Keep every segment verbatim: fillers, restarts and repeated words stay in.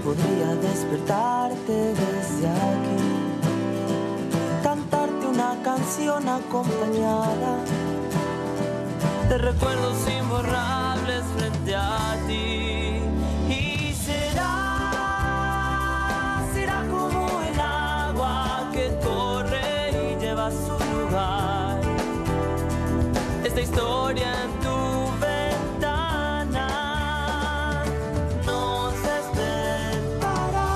podría despertarte desde aquí, cantarte una canción acompañada de recuerdos imborrables frente a ti. Y será, será como el agua que corre y lleva a su lugar esta historia en tu ventana nos despertará.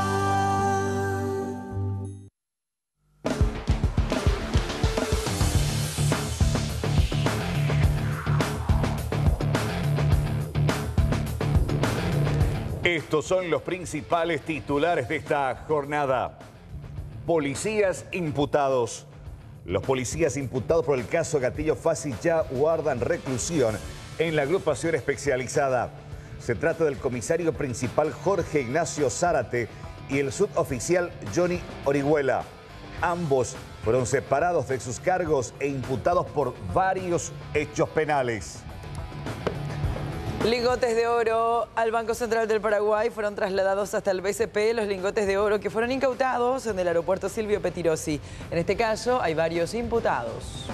Estos son los principales titulares de esta jornada. Policías imputados. Los policías imputados por el caso Gatillo Fácil ya guardan reclusión en la agrupación especializada. Se trata del comisario principal Jorge Ignacio Zárate y el suboficial Johnny Orihuela. Ambos fueron separados de sus cargos e imputados por varios hechos penales. Lingotes de oro al Banco Central del Paraguay fueron trasladados hasta el B C P, los lingotes de oro que fueron incautados en el aeropuerto Silvio Pettirossi. En este caso hay varios imputados.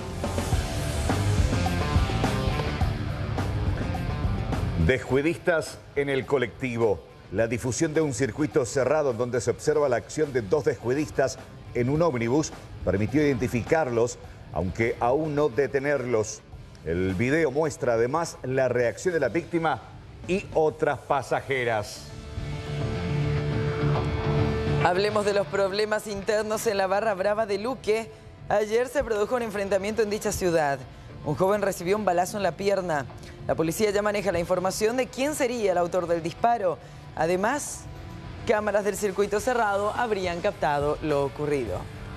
Descuidistas en el colectivo. La difusión de un circuito cerrado en donde se observa la acción de dos descuidistas en un ómnibus permitió identificarlos, aunque aún no detenerlos. El video muestra además la reacción de la víctima y otras pasajeras. Hablemos de los problemas internos en la barra brava de Luque. Ayer se produjo un enfrentamiento en dicha ciudad. Un joven recibió un balazo en la pierna. La policía ya maneja la información de quién sería el autor del disparo. Además, cámaras del circuito cerrado habrían captado lo ocurrido.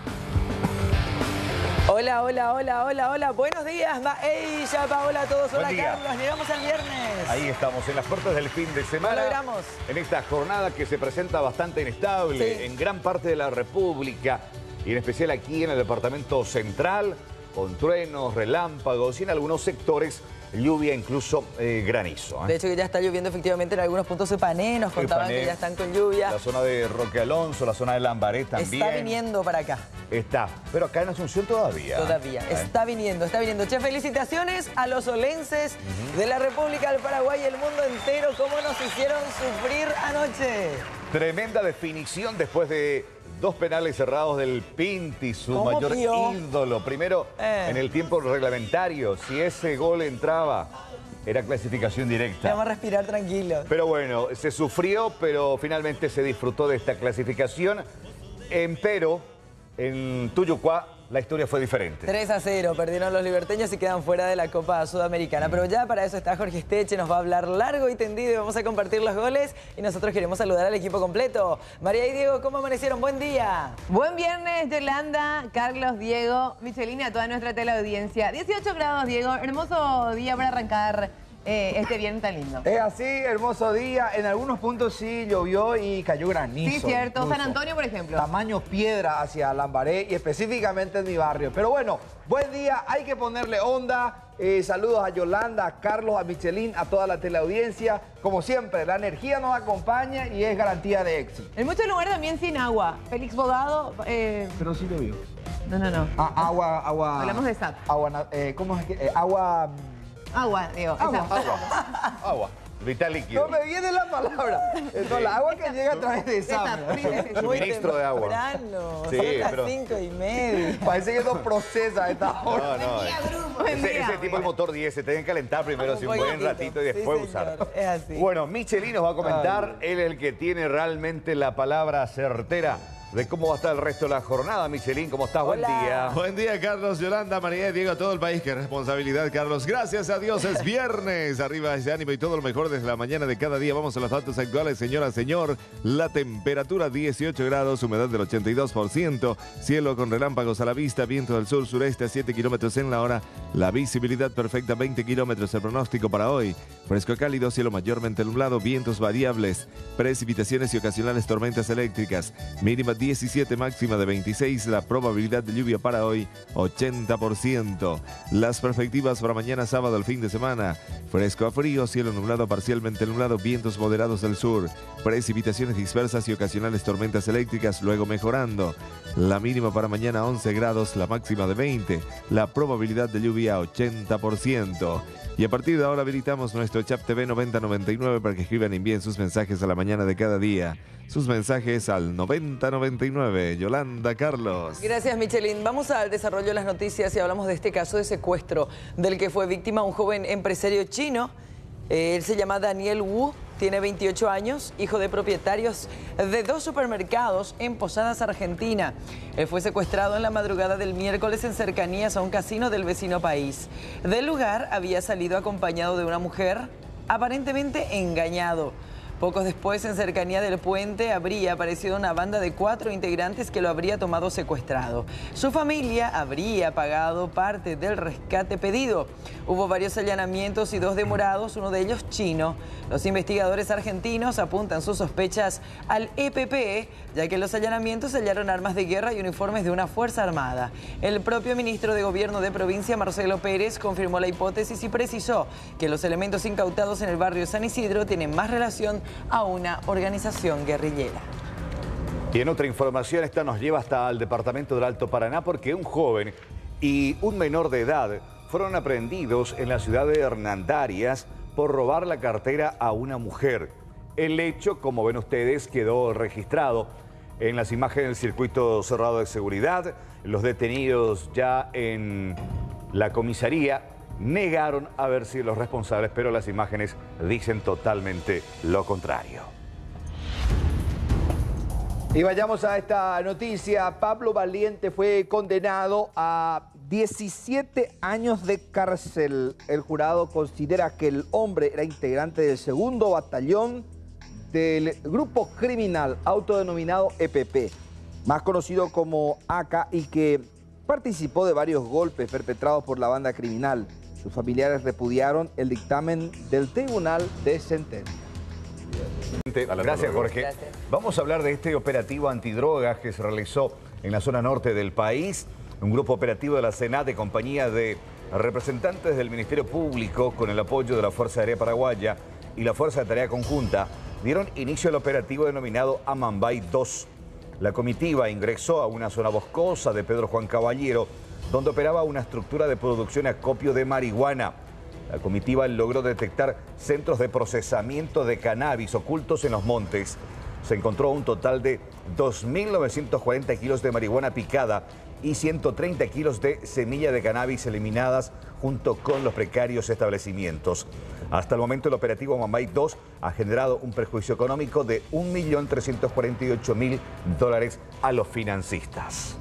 Hola, hola, hola, hola, hola. Buenos días, Maella, Paola, a todos. Hola, Carlos. Llegamos al viernes. Ahí estamos, en las puertas del fin de semana. Lo logramos. En esta jornada que se presenta bastante inestable Sí. en gran parte de la República y en especial aquí en el departamento central, con truenos, relámpagos y en algunos sectores lluvia, incluso eh, granizo. ¿eh? De hecho, que ya está lloviendo efectivamente en algunos puntos de Pané. Nos contaban Pané, que ya están con lluvia. La zona de Roque Alonso, la zona de Lambaré también. Está viniendo para acá. Está, pero acá en Asunción todavía. Todavía. ¿Eh? Está viniendo, está viniendo. Che, felicitaciones a los olenses uh-huh. de la República del Paraguay y el mundo entero. ¿Cómo nos hicieron sufrir anoche? Tremenda definición después de dos penales cerrados del Pinti, su ¿Cómo mayor vio? ídolo. Primero, eh. en el tiempo reglamentario, si ese gol entraba, era clasificación directa. Vamos a respirar tranquilos. Pero bueno, se sufrió, pero finalmente se disfrutó de esta clasificación. Empero, en Tuyucuá, la historia fue diferente. tres a cero, perdieron los liberteños y quedan fuera de la Copa Sudamericana. Pero ya para eso está Jorge Esteche, nos va a hablar largo y tendido y vamos a compartir los goles. Y nosotros queremos saludar al equipo completo. María y Diego, ¿cómo amanecieron? Buen día. Buen viernes, Yolanda, Carlos, Diego, Michelina y a toda nuestra teleaudiencia. dieciocho grados, Diego, hermoso día para arrancar eh, este viernes tan lindo. Es así, hermoso día. En algunos puntos sí llovió y cayó granizo. Sí, cierto. Incluso. San Antonio, por ejemplo. Tamaño piedra hacia Lambaré y específicamente en mi barrio. Pero bueno, buen día, hay que ponerle onda. Eh, saludos a Yolanda, a Carlos, a Michelin, a toda la teleaudiencia. Como siempre, la energía nos acompaña y es garantía de éxito. En muchos lugares también sin agua. Félix Bogado... Eh... Pero sí llovió. No, no, no. Ah, agua, agua... Hablamos de S A T. Agua, eh, ¿cómo es que? Eh, agua... Agua, Diego. Agua, exacto. Agua, agua, vital líquido. No me viene la palabra. No, la agua que llega a través de S A T. Suministro de agua. Temprano, Sí, son las pero- cinco y media. Parece que no procesa a esta hora. No, no. Buen Ese, día. ese tipo de motor diésel se tienen que calentar primero Un así un buen poquitito. ratito y Sí, después señor, usar. es así. Bueno, Michelin nos va a comentar, él es el que tiene realmente la palabra certera de cómo va a estar el resto de la jornada. Michelin, ¿cómo estás? Buen Hola. día. Buen día, Carlos, Yolanda, María y Diego, a todo el país. Qué responsabilidad, Carlos. Gracias a Dios, es viernes. Arriba ese ánimo y todo lo mejor desde la mañana de cada día. Vamos a los datos actuales, señora, señor. La temperatura dieciocho grados, humedad del ochenta y dos por ciento. Cielo con relámpagos a la vista, viento del sur-sureste a siete kilómetros en la hora. La visibilidad perfecta, veinte kilómetros. El pronóstico para hoy. Fresco cálido, cielo mayormente nublado, vientos variables, precipitaciones y ocasionales tormentas eléctricas. Mínima diecisiete, máxima de veintiséis. La probabilidad de lluvia para hoy, ochenta por ciento. Las perspectivas para mañana sábado, el fin de semana. Fresco a frío, cielo nublado, parcialmente nublado, vientos moderados del sur. Precipitaciones dispersas y ocasionales tormentas eléctricas, luego mejorando. La mínima para mañana once grados, la máxima de veinte. La probabilidad de lluvia ochenta por ciento. Y a partir de ahora habilitamos nuestro chat T V noventa noventa y nueve para que escriban y envíen sus mensajes a la mañana de cada día. Sus mensajes al noventa noventa y nueve. Yolanda, Carlos. Gracias, Michelin. Vamos al desarrollo de las noticias y hablamos de este caso de secuestro del que fue víctima un joven empresario chino. Él se llama Daniel Wu, tiene veintiocho años, hijo de propietarios de dos supermercados en Posadas, Argentina. Él fue secuestrado en la madrugada del miércoles en cercanías a un casino del vecino país. Del lugar había salido acompañado de una mujer, aparentemente engañado. Pocos después, en cercanía del puente, habría aparecido una banda de cuatro integrantes que lo habría tomado secuestrado. Su familia habría pagado parte del rescate pedido. Hubo varios allanamientos y dos demorados, uno de ellos chino. Los investigadores argentinos apuntan sus sospechas al E P P, ya que en los allanamientos hallaron armas de guerra y uniformes de una fuerza armada. El propio ministro de Gobierno de provincia, Marcelo Pérez, confirmó la hipótesis y precisó que los elementos incautados en el barrio San Isidro tienen más relación a una organización guerrillera. Y en otra información, esta nos lleva hasta el departamento del Alto Paraná porque un joven y un menor de edad fueron aprehendidos en la ciudad de Hernandarias por robar la cartera a una mujer. El hecho, como ven ustedes, quedó registrado en las imágenes del circuito cerrado de seguridad. Los detenidos ya en la comisaría negaron haber sido los responsables, pero las imágenes dicen totalmente lo contrario. Y vayamos a esta noticia. Pablo Valiente fue condenado a diecisiete años de cárcel. El jurado considera que el hombre era integrante del segundo batallón del grupo criminal autodenominado E P P, más conocido como A C A, y que participó de varios golpes perpetrados por la banda criminal. Sus familiares repudiaron el dictamen del Tribunal de Sentencia. Gracias, Jorge. Gracias. Vamos a hablar de este operativo antidrogas que se realizó en la zona norte del país. Un grupo operativo de la SENAT de compañía de representantes del Ministerio Público con el apoyo de la Fuerza Aérea Paraguaya y la Fuerza de Tarea Conjunta dieron inicio al operativo denominado Amambay dos. La comitiva ingresó a una zona boscosa de Pedro Juan Caballero, donde operaba una estructura de producción y acopio de marihuana. La comitiva logró detectar centros de procesamiento de cannabis ocultos en los montes. Se encontró un total de dos mil novecientos cuarenta kilos de marihuana picada y ciento treinta kilos de semilla de cannabis eliminadas junto con los precarios establecimientos. Hasta el momento el operativo Amambay dos ha generado un perjuicio económico de un millón trescientos cuarenta y ocho mil dólares a los financistas.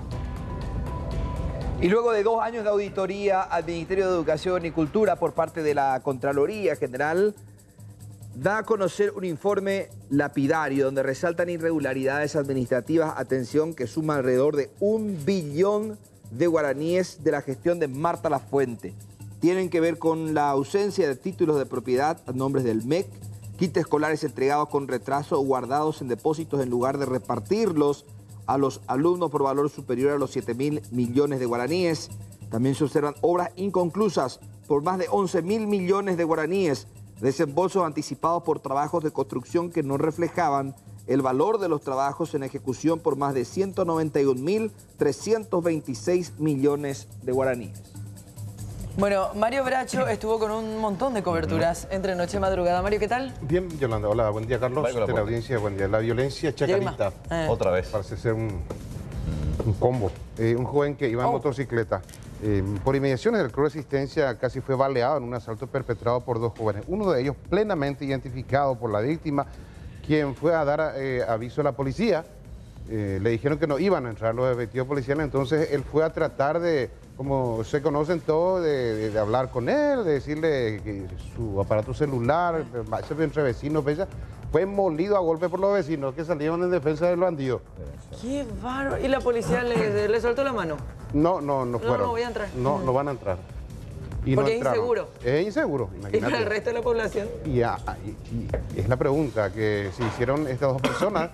Y luego de dos años de auditoría al Ministerio de Educación y Cultura por parte de la Contraloría General, da a conocer un informe lapidario donde resaltan irregularidades administrativas, atención, que suma alrededor de un billón de guaraníes de la gestión de Marta Lafuente. Tienen que ver con la ausencia de títulos de propiedad a nombres del M E C, kits escolares entregados con retraso o guardados en depósitos en lugar de repartirlos a los alumnos por valor superior a los siete mil millones de guaraníes. También se observan obras inconclusas por más de once mil millones de guaraníes, desembolsos anticipados por trabajos de construcción que no reflejaban el valor de los trabajos en ejecución por más de ciento noventa y un mil trescientos veintiséis millones de guaraníes. Bueno, Mario Bracho estuvo con un montón de coberturas entre noche y madrugada. Mario, ¿qué tal? Bien, Yolanda. Hola, buen día, Carlos. De la audiencia, buen día. La violencia chacarita. Eh. Otra vez. Parece ser un, un combo. Eh, un joven que iba en oh. motocicleta. Eh, por inmediaciones del Club Resistencia casi fue baleado en un asalto perpetrado por dos jóvenes. Uno de ellos plenamente identificado por la víctima, quien fue a dar eh, aviso a la policía. Eh, le dijeron que no iban a entrar los efectivos policiales, entonces él fue a tratar de, como se conocen todos, de, de, de hablar con él, de decirle que su aparato celular, entre vecinos, fue molido a golpe por los vecinos que salieron en defensa del bandido. ¡Qué bárbaro! ¿Y la policía le, le soltó la mano? No, no, no fueron. No, no voy a entrar. No, no van a entrar. Y porque no es inseguro. Es inseguro, imagínate. ¿Y para el resto de la población? Y, a, y, y es la pregunta, que si hicieron estas dos personas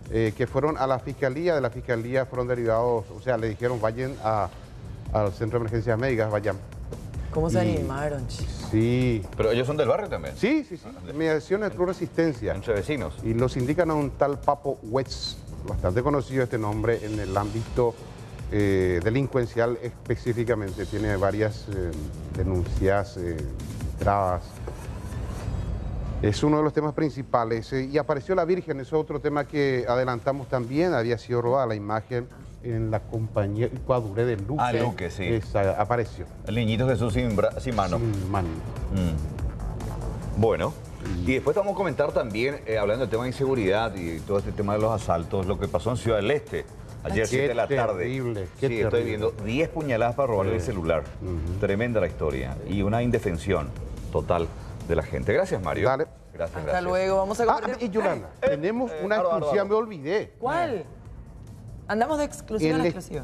eh, que fueron a la fiscalía, de la fiscalía fueron derivados, o sea, le dijeron vayan a, al centro de emergencias médicas, vayan. ¿Cómo se Y- animaron, che? Sí, Pero ellos son del barrio también. sí, sí, sí, mediaciones de Club Resistencia. Entre vecinos. Y los indican a un tal Papo Wetz, bastante conocido este nombre en el ámbito eh, delincuencial específicamente. Tiene varias eh, denuncias, eh, trabas. Es uno de los temas principales. Eh, y apareció la Virgen, es otro tema que adelantamos también. Había sido robada la imagen en la compañía Ecuadure de Luque. Ah, Luque, sí. Esa, apareció. El niñito Jesús sin, bra- sin mano. Sin mano. Mm. Bueno, y después vamos a comentar también, eh, hablando del tema de inseguridad y todo este tema de los asaltos, lo que pasó en Ciudad del Este. Ayer, Qué siete de la tarde. terrible, qué Sí, estoy terrible. viendo diez puñaladas para robarle el celular. Tremenda la historia. Y una indefensión total de la gente. Gracias, Mario. Dale. Gracias, Hasta gracias. luego, vamos a Ah, compartir. y Yolanda, tenemos eh, una Álvaro, exclusiva, Álvaro. me olvidé. ¿Cuál? Andamos de exclusiva El en e- exclusiva.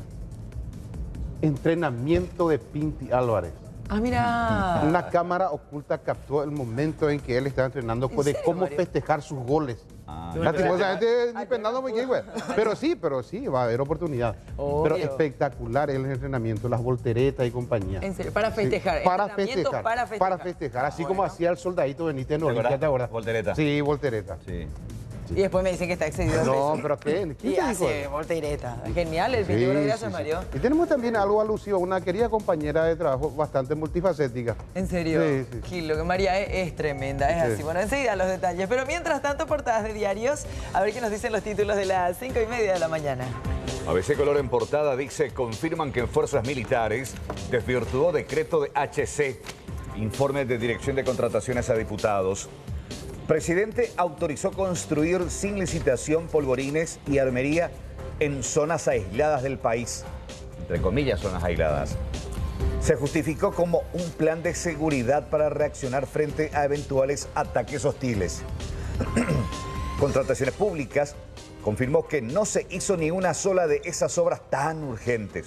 Entrenamiento de Pinti Álvarez. Ah, mira. Una cámara oculta captó el momento en que él estaba entrenando ¿En de serio, cómo Mario? festejar sus goles. Ah, Lastimosamente, ni pensando muy bien, güey. Pero sí, pero sí, va a haber oportunidad. Obvio. Pero espectacular el entrenamiento, las volteretas y compañía. En serio, para Sí, festejar. para Entrenamiento festejar. para festejar. Para festejar. Así Ah, como bueno. hacía el soldadito Benítez en ¿Te Olimpia, acuerdas? ¿te acuerdas? Voltereta. Sí, voltereta. Sí. Y después me dicen que está excedido. No, pero ¿qué? ¿Quién Y te dijo hace eso? voltereta. Genial, el Sí, veintiuno. sí, Gracias, sí. Mario. Y tenemos también algo alusivo a una querida compañera de trabajo bastante multifacética. En serio, Sí, sí. Kilo, que María es, es tremenda, es Sí. así. Bueno, enseguida los detalles. Pero mientras tanto, portadas de diarios, a ver qué nos dicen los títulos de las cinco y media de la mañana. A B C Color en portada dice, confirman que en fuerzas militares desvirtuó decreto de H C. Informe de Dirección de Contrataciones a Diputados. Presidente autorizó construir sin licitación polvorines y armería en zonas aisladas del país. Entre comillas, zonas aisladas. Se justificó como un plan de seguridad para reaccionar frente a eventuales ataques hostiles. Contrataciones Públicas confirmó que no se hizo ni una sola de esas obras tan urgentes.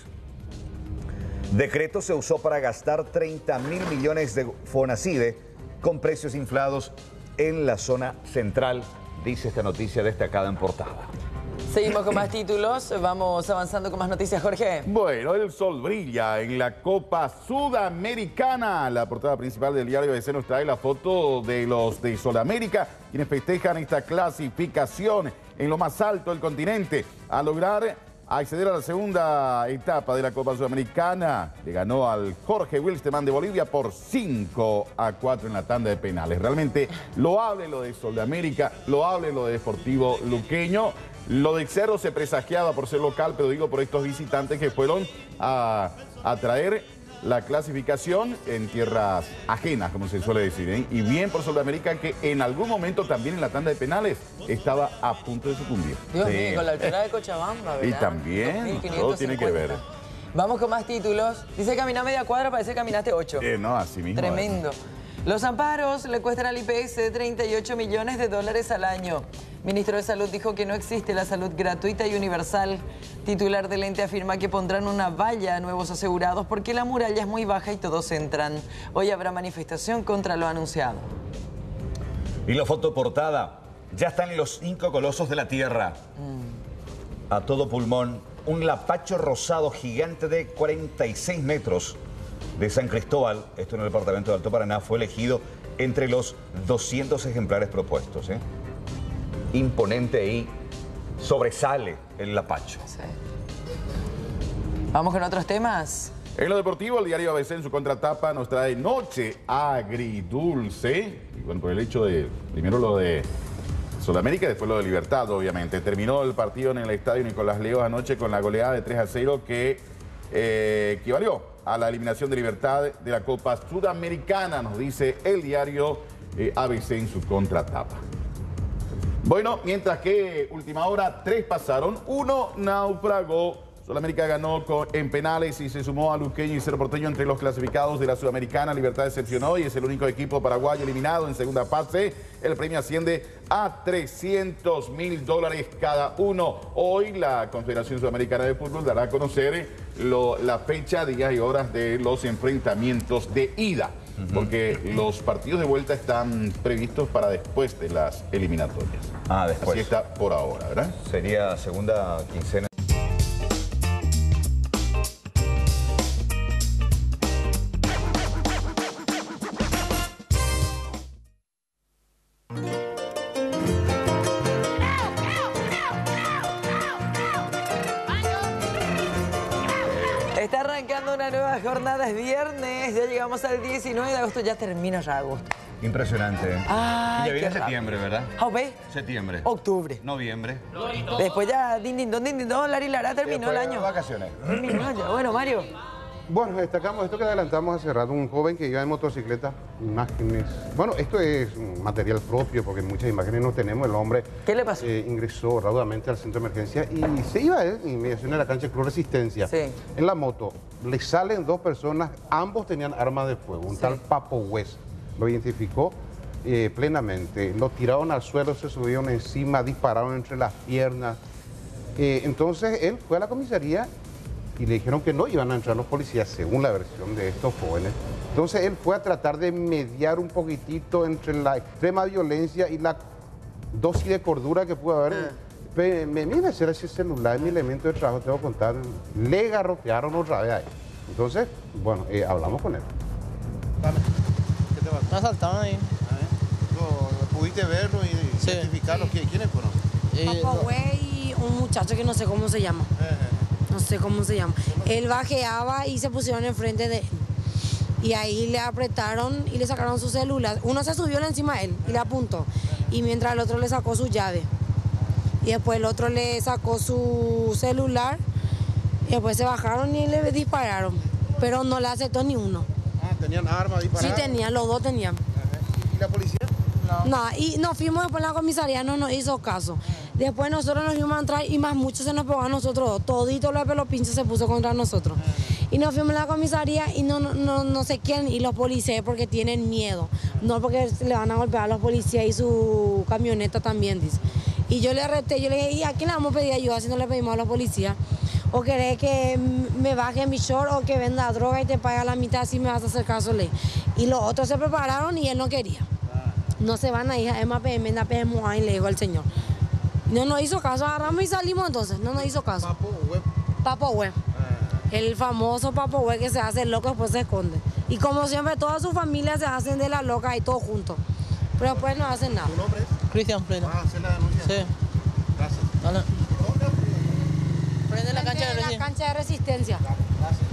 Decreto se usó para gastar treinta mil millones de Fonacide con precios inflados en la zona central, dice esta noticia destacada en portada. Seguimos con más títulos, vamos avanzando con más noticias, Jorge. Bueno, el sol brilla en la Copa Sudamericana. La portada principal del diario A B C nos trae la foto de los de Sudamérica, quienes festejan esta clasificación en lo más alto del continente a lograr acceder a la segunda etapa de la Copa Sudamericana. Le ganó al Jorge Wilstermann de Bolivia por cinco a cuatro en la tanda de penales. Realmente loable lo de Sudamérica, loable lo de Deportivo Luqueño. Lo de Cerro se presagiaba por ser local, pero digo por estos visitantes que fueron a, a traer la clasificación en tierras ajenas, como se suele decir, ¿eh? Y bien por Sudamérica, que en algún momento también en la tanda de penales estaba a punto de sucumbir. Dios Sí. mío, con la altura de Cochabamba, ¿verdad? Y también, dos mil quinientos todo tiene que ver. cincuenta. Vamos con más títulos. Dice caminar media cuadra, parece que caminaste ocho. Eh, no, así mismo. Tremendo. Los amparos le cuestan al I P S treinta y ocho millones de dólares al año. Ministro de Salud dijo que no existe la salud gratuita y universal. Titular del ente afirma que pondrán una valla a nuevos asegurados porque la muralla es muy baja y todos entran. Hoy habrá manifestación contra lo anunciado. Y la foto portada, ya están los cinco colosos de la Tierra. A todo pulmón, un lapacho rosado gigante de cuarenta y seis metros de San Cristóbal, esto en el departamento de Alto Paraná, fue elegido entre los doscientos ejemplares propuestos. ¿eh? Imponente y sobresale el lapacho. Sí. Vamos con otros temas. En lo deportivo, el diario A B C en su contratapa nos trae noche agridulce. Y bueno, por el hecho de, primero lo de Sudamérica y después lo de Libertad, obviamente. Terminó el partido en el estadio Nicolás Leos anoche con la goleada de tres a cero que eh, equivalió a la eliminación de Libertad de la Copa Sudamericana, nos dice el diario eh, A B C en su contratapa. Bueno, mientras que última hora, tres pasaron, uno naufragó. Sudamérica ganó con, en penales y se sumó a Luqueño y Cerro Porteño entre los clasificados de la Sudamericana. Libertad decepcionó y es el único equipo paraguayo eliminado en segunda fase. El premio asciende a trescientos mil dólares cada uno. Hoy la Confederación Sudamericana de Fútbol dará a conocer lo, la fecha, días y horas de los enfrentamientos de ida. porque los partidos de vuelta están previstos para después de las eliminatorias. Ah, después. Así está por ahora, ¿verdad? Sería segunda quincena. Está arrancando una nueva jornada, es viernes, ya llegamos al diecinueve de agosto, ya termina ya agosto. Impresionante. Ay, y ya viene qué septiembre, ¿verdad? ¿Ah, ve? Septiembre. Octubre. Noviembre. Después ya, din, din, don, din, din, don, Lari, Lara, terminó el año. Vacaciones. Terminó ya. Bueno, Mario. Bueno, destacamos esto que adelantamos hace rato, un joven que iba en motocicleta, imágenes. Bueno, esto es un material propio porque muchas imágenes no tenemos. El hombre ¿Qué le pasó? eh, ingresó raudamente al centro de emergencia y se iba él en inmediación de la cancha Cruz Resistencia. Sí. En la moto le salen dos personas, ambos tenían armas de fuego. Un Sí. tal Papo West lo identificó eh, plenamente. Lo tiraron al suelo, se subieron encima, dispararon entre las piernas. Eh, entonces él fue a la comisaría y le dijeron que no iban a entrar los policías, según la versión de estos jóvenes. Entonces él fue a tratar de mediar un poquitito entre la extrema violencia y la dosis de cordura que pudo haber. Pe- Me mira hacer ese celular, mi elemento de trabajo, te voy a contar. Le garrotearon otra vez ahí. Entonces, bueno, eh, hablamos con él. ¿Qué te pasó? Me asaltaron ahí. ¿Lo- ¿Pudiste verlo y Sí. identificarlo? ¿Qui- ¿Quiénes fueron? Eh, Papo Güey y un muchacho que no sé cómo se llama. No sé cómo se llama. Él bajeaba y se pusieron enfrente de él. Y ahí le apretaron y le sacaron su celular. Uno se subió encima de él y le apuntó. Y mientras el otro le sacó su llave. Y después el otro le sacó su celular. Y después se bajaron y le dispararon. Pero no le aceptó ni uno. Ah, ¿tenían armas Sí disparadas? tenían, los dos tenían. ¿Y la policía? No, y nos fuimos después a la comisaría, no nos hizo caso. Después nosotros nos fuimos a entrar y más mucho se nos pegó a nosotros dos. Todito lo de pelo pinche se puso contra nosotros. Y nos fuimos a la comisaría y no, no, no, no sé quién, y los policías porque tienen miedo. No porque le van a golpear a los policías y su camioneta también, dice. Y yo le reté, yo le dije, ¿y a quién le vamos a pedir ayuda si no le pedimos a los policías? O querés que me baje mi short o que venda droga y te pague a la mitad si me vas a hacer caso, le. Y los otros se prepararon y él no quería. No se van a ir a M P M, a P M, y le dijo al señor. No nos hizo caso, agarramos y salimos entonces, no nos hizo caso. Papo Web. Papo Güey. El famoso Papo Güey que se hace loco después se esconde. Y como siempre, toda su familia se hacen de la loca y todos juntos. Pero después no hacen nada. ¿Tu nombre es? Cristian Pleno. Ah, hacer la denuncia. Sí. Gracias. Dale. ¿Dónde? Prende la cancha de la recién. cancha de resistencia. Gracias.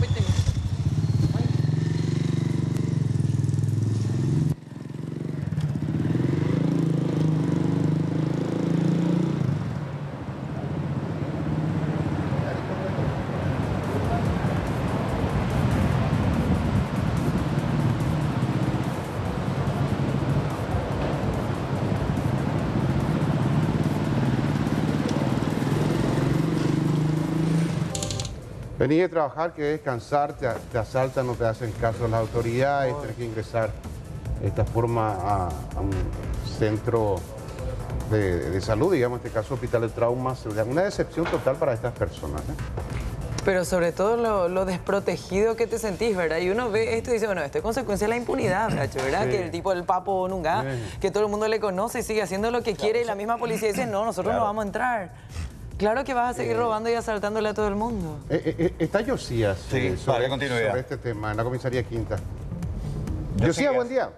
Venís de trabajar, que descansar, te, te asaltan, no te hacen caso las autoridades, tenés que ingresar de esta forma a, a un centro de, de salud, digamos, en este caso hospital de traumas. Una decepción total para estas personas, ¿eh? Pero sobre todo lo, lo desprotegido que te sentís, ¿verdad? Y uno ve esto y dice, bueno, esto es consecuencia de la impunidad, Nacho, ¿verdad? Sí. Que el tipo del Papo Nunga, Sí. que todo el mundo le conoce y sigue haciendo lo que quiere y la misma policía dice, no, nosotros Claro. no vamos a entrar. Claro que vas a seguir robando y asaltándole a todo el mundo. Eh, eh, está Josías Sí, eh, para sobre, continuidad. sobre este tema en la comisaría Quinta. Josías. Josías, buen día.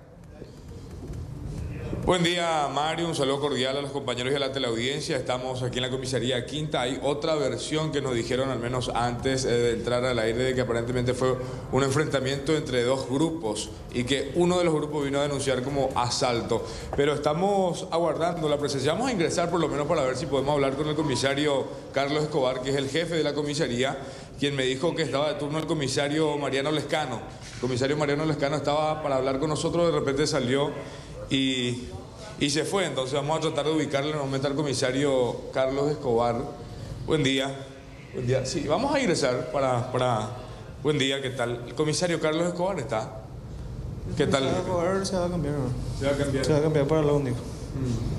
Buen día, Mario. Un saludo cordial a los compañeros y a la teleaudiencia. Estamos aquí en la comisaría Quinta. Hay otra versión que nos dijeron, al menos antes eh, de entrar al aire, de que aparentemente fue un enfrentamiento entre dos grupos y que uno de los grupos vino a denunciar como asalto. Pero estamos aguardando la presencia. Vamos a ingresar por lo menos para ver si podemos hablar con el comisario Carlos Escobar, que es el jefe de la comisaría, quien me dijo que estaba de turno el comisario Mariano Lescano. El comisario Mariano Lescano estaba para hablar con nosotros, de repente salió y, y se fue. Entonces vamos a tratar de ubicarle en un momento al comisario Carlos Escobar. Buen día. Buen día. Sí, vamos a ingresar para, para... Buen día, ¿qué tal? El comisario Carlos Escobar está. ¿Qué tal? Escobar se va a cambiar, ¿no? Se va a cambiar. Se va a cambiar para lo único.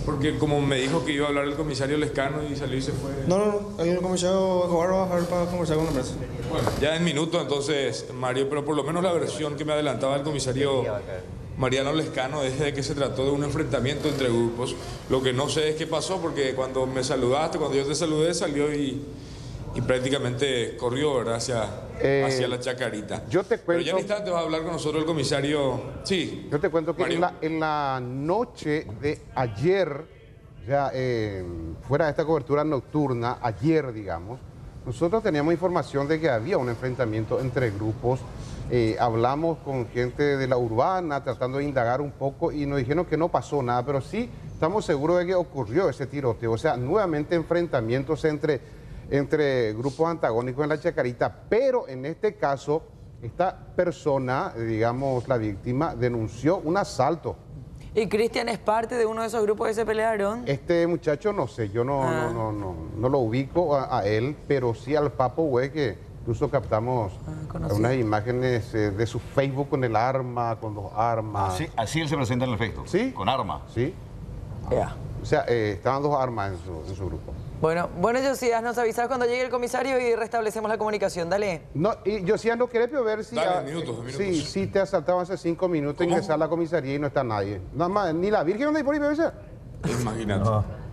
Porque como me dijo que iba a hablar el comisario Lescano y salió y se fue. No, no, no, el comisario Escobar va a bajar para conversar con la prensa. Bueno, ya en minutos entonces, Mario, pero por lo menos la versión que me adelantaba el comisario Mariano Lescano es de que se trató de un enfrentamiento entre grupos. Lo que no sé es qué pasó, porque cuando me saludaste, cuando yo te saludé, salió y, y prácticamente corrió, ¿verdad? Hacia, Eh, hacia la Chacarita. Yo te Pero ya en cuento, instante va a hablar con nosotros el comisario. Sí. yo te cuento que Mario. en la, en la noche de ayer, ya eh, fuera de esta cobertura nocturna, ayer digamos, nosotros teníamos información de que había un enfrentamiento entre grupos. Eh, hablamos con gente de la urbana tratando de indagar un poco y nos dijeron que no pasó nada, pero sí estamos seguros de que ocurrió ese tiroteo. O sea, nuevamente enfrentamientos entre, entre grupos antagónicos en la Chacarita, pero en este caso, esta persona, digamos la víctima, denunció un asalto. ¿Y Cristian es parte de uno de esos grupos que se pelearon? Este muchacho, no sé, yo no, Ah. no, no, no, no lo ubico a, a él, pero sí al Papo Güey, que incluso captamos conocido. unas imágenes eh, de su Facebook con el arma, con dos armas. Así, así él se presenta en el Facebook. Sí. Con arma. Sí. Ya. O sea, eh, estaban dos armas en su, en su grupo. Bueno, bueno, Josías, nos avisas cuando llegue el comisario y restablecemos la comunicación. Dale. No, y yo sí ando querés ver si... Dale, ah, minutos, minutos. Sí, sí te asaltaban hace cinco minutos, ¿Cómo? ingresar a la comisaría y no está nadie. Nada más, ni la Virgen anda ahí por ahí, bebé. Imagínate.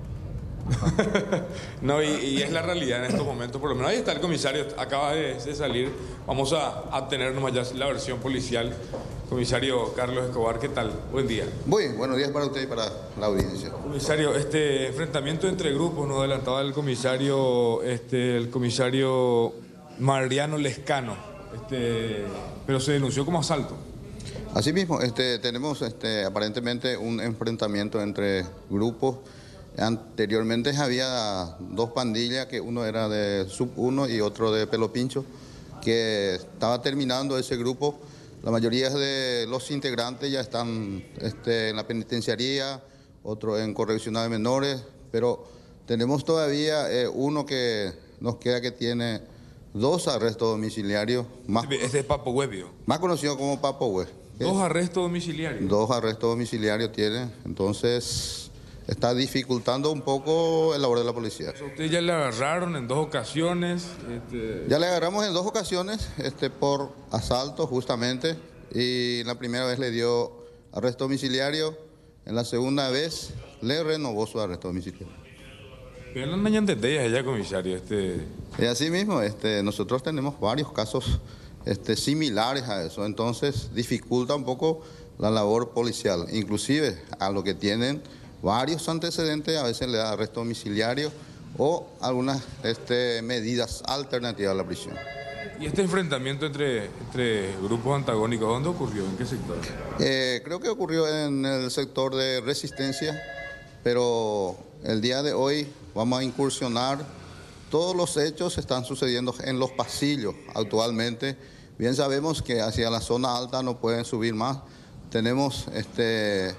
No, y, y es la realidad en estos momentos. Por lo menos ahí está el comisario, acaba de, de salir. Vamos a, a tener nomás ya la versión policial. Comisario Carlos Escobar, ¿qué tal? Buen día. Muy bien, buenos días para usted y para la audiencia. Comisario, este enfrentamiento entre grupos nos adelantaba el comisario, este, el comisario Mariano Lescano, este, pero se denunció como asalto. Asimismo, este, tenemos este, aparentemente un enfrentamiento entre grupos. Anteriormente había dos pandillas, que uno era de Sub uno y otro de Pelo Pincho, que estaba terminando ese grupo. La mayoría de los integrantes ya están este, en la penitenciaría, otro en correccional de menores, pero tenemos todavía eh, uno que nos queda que tiene dos arrestos domiciliarios, más, Este es Papo Huevio. más conocido como Papo Hue. Dos arrestos domiciliarios. Dos arrestos domiciliarios tiene, entonces está dificultando un poco el labor de la policía. Ustedes ya le agarraron en dos ocasiones. Este... Ya le agarramos en dos ocasiones este, por asalto justamente, y la primera vez le dio arresto domiciliario, en la segunda vez le renovó su arresto domiciliario. ¿Qué es la ñantetea allá, comisario? Este... Y así mismo, este, nosotros tenemos varios casos este, similares a eso, entonces dificulta un poco la labor policial, inclusive a lo que tienen varios antecedentes, a veces le da arresto domiciliario o algunas este, medidas alternativas a la prisión. ¿Y este enfrentamiento entre, entre grupos antagónicos, dónde ocurrió? ¿En qué sector? Eh, creo que ocurrió en el sector de Resistencia, pero el día de hoy vamos a incursionar. Todos los hechos están sucediendo en los pasillos actualmente. Bien sabemos que hacia la zona alta no pueden subir más. Tenemos este...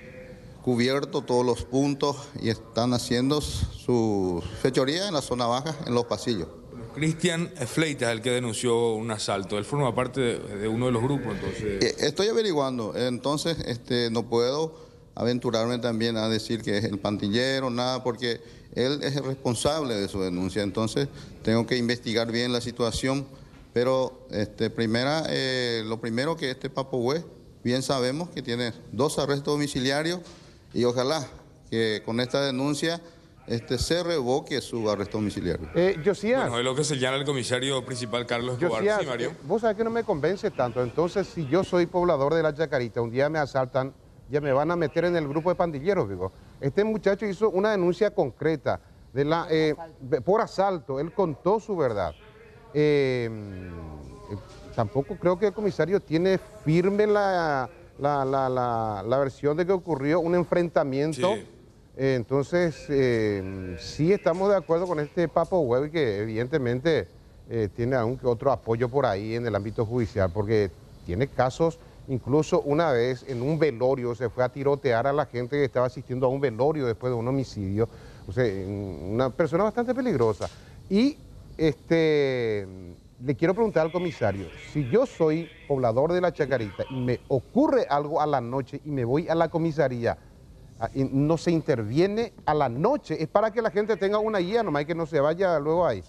cubierto todos los puntos y están haciendo su fechoría en la zona baja, en los pasillos. Cristian Fleitas es el que denunció un asalto. Él forma parte de, de uno de los grupos, entonces... Eh, Estoy averiguando, entonces este, no puedo aventurarme también a decir que es el pandillero, nada, porque él es el responsable de su denuncia. Entonces tengo que investigar bien la situación, pero este, primera, eh, lo primero que este Papo Hue, bien sabemos que tiene dos arrestos domiciliarios, y ojalá que con esta denuncia este, se revoque su arresto domiciliario. Eh, Josías, Bueno, es lo que señala el comisario principal Carlos Escobar. Josías, Sí, Mario. eh, vos sabés que no me convence tanto. Entonces, si yo soy poblador de la Chacarita, un día me asaltan, ya me van a meter en el grupo de pandilleros, digo. Este muchacho hizo una denuncia concreta de la, eh, por asalto. Él contó su verdad. Eh, eh, tampoco creo que el comisario tiene firme la... La, la, la, la versión de que ocurrió un enfrentamiento. Sí. Eh, entonces, eh, sí estamos de acuerdo con este Papo Hue, que evidentemente eh, tiene algún que otro apoyo por ahí en el ámbito judicial, porque tiene casos, incluso una vez en un velorio se fue a tirotear a la gente que estaba asistiendo a un velorio después de un homicidio. O sea, una persona bastante peligrosa. Y este... le quiero preguntar al comisario, si yo soy poblador de la Chacarita y me ocurre algo a la noche y me voy a la comisaría, y no se interviene a la noche. Es para que la gente tenga una guía, nomás que no se vaya luego ahí.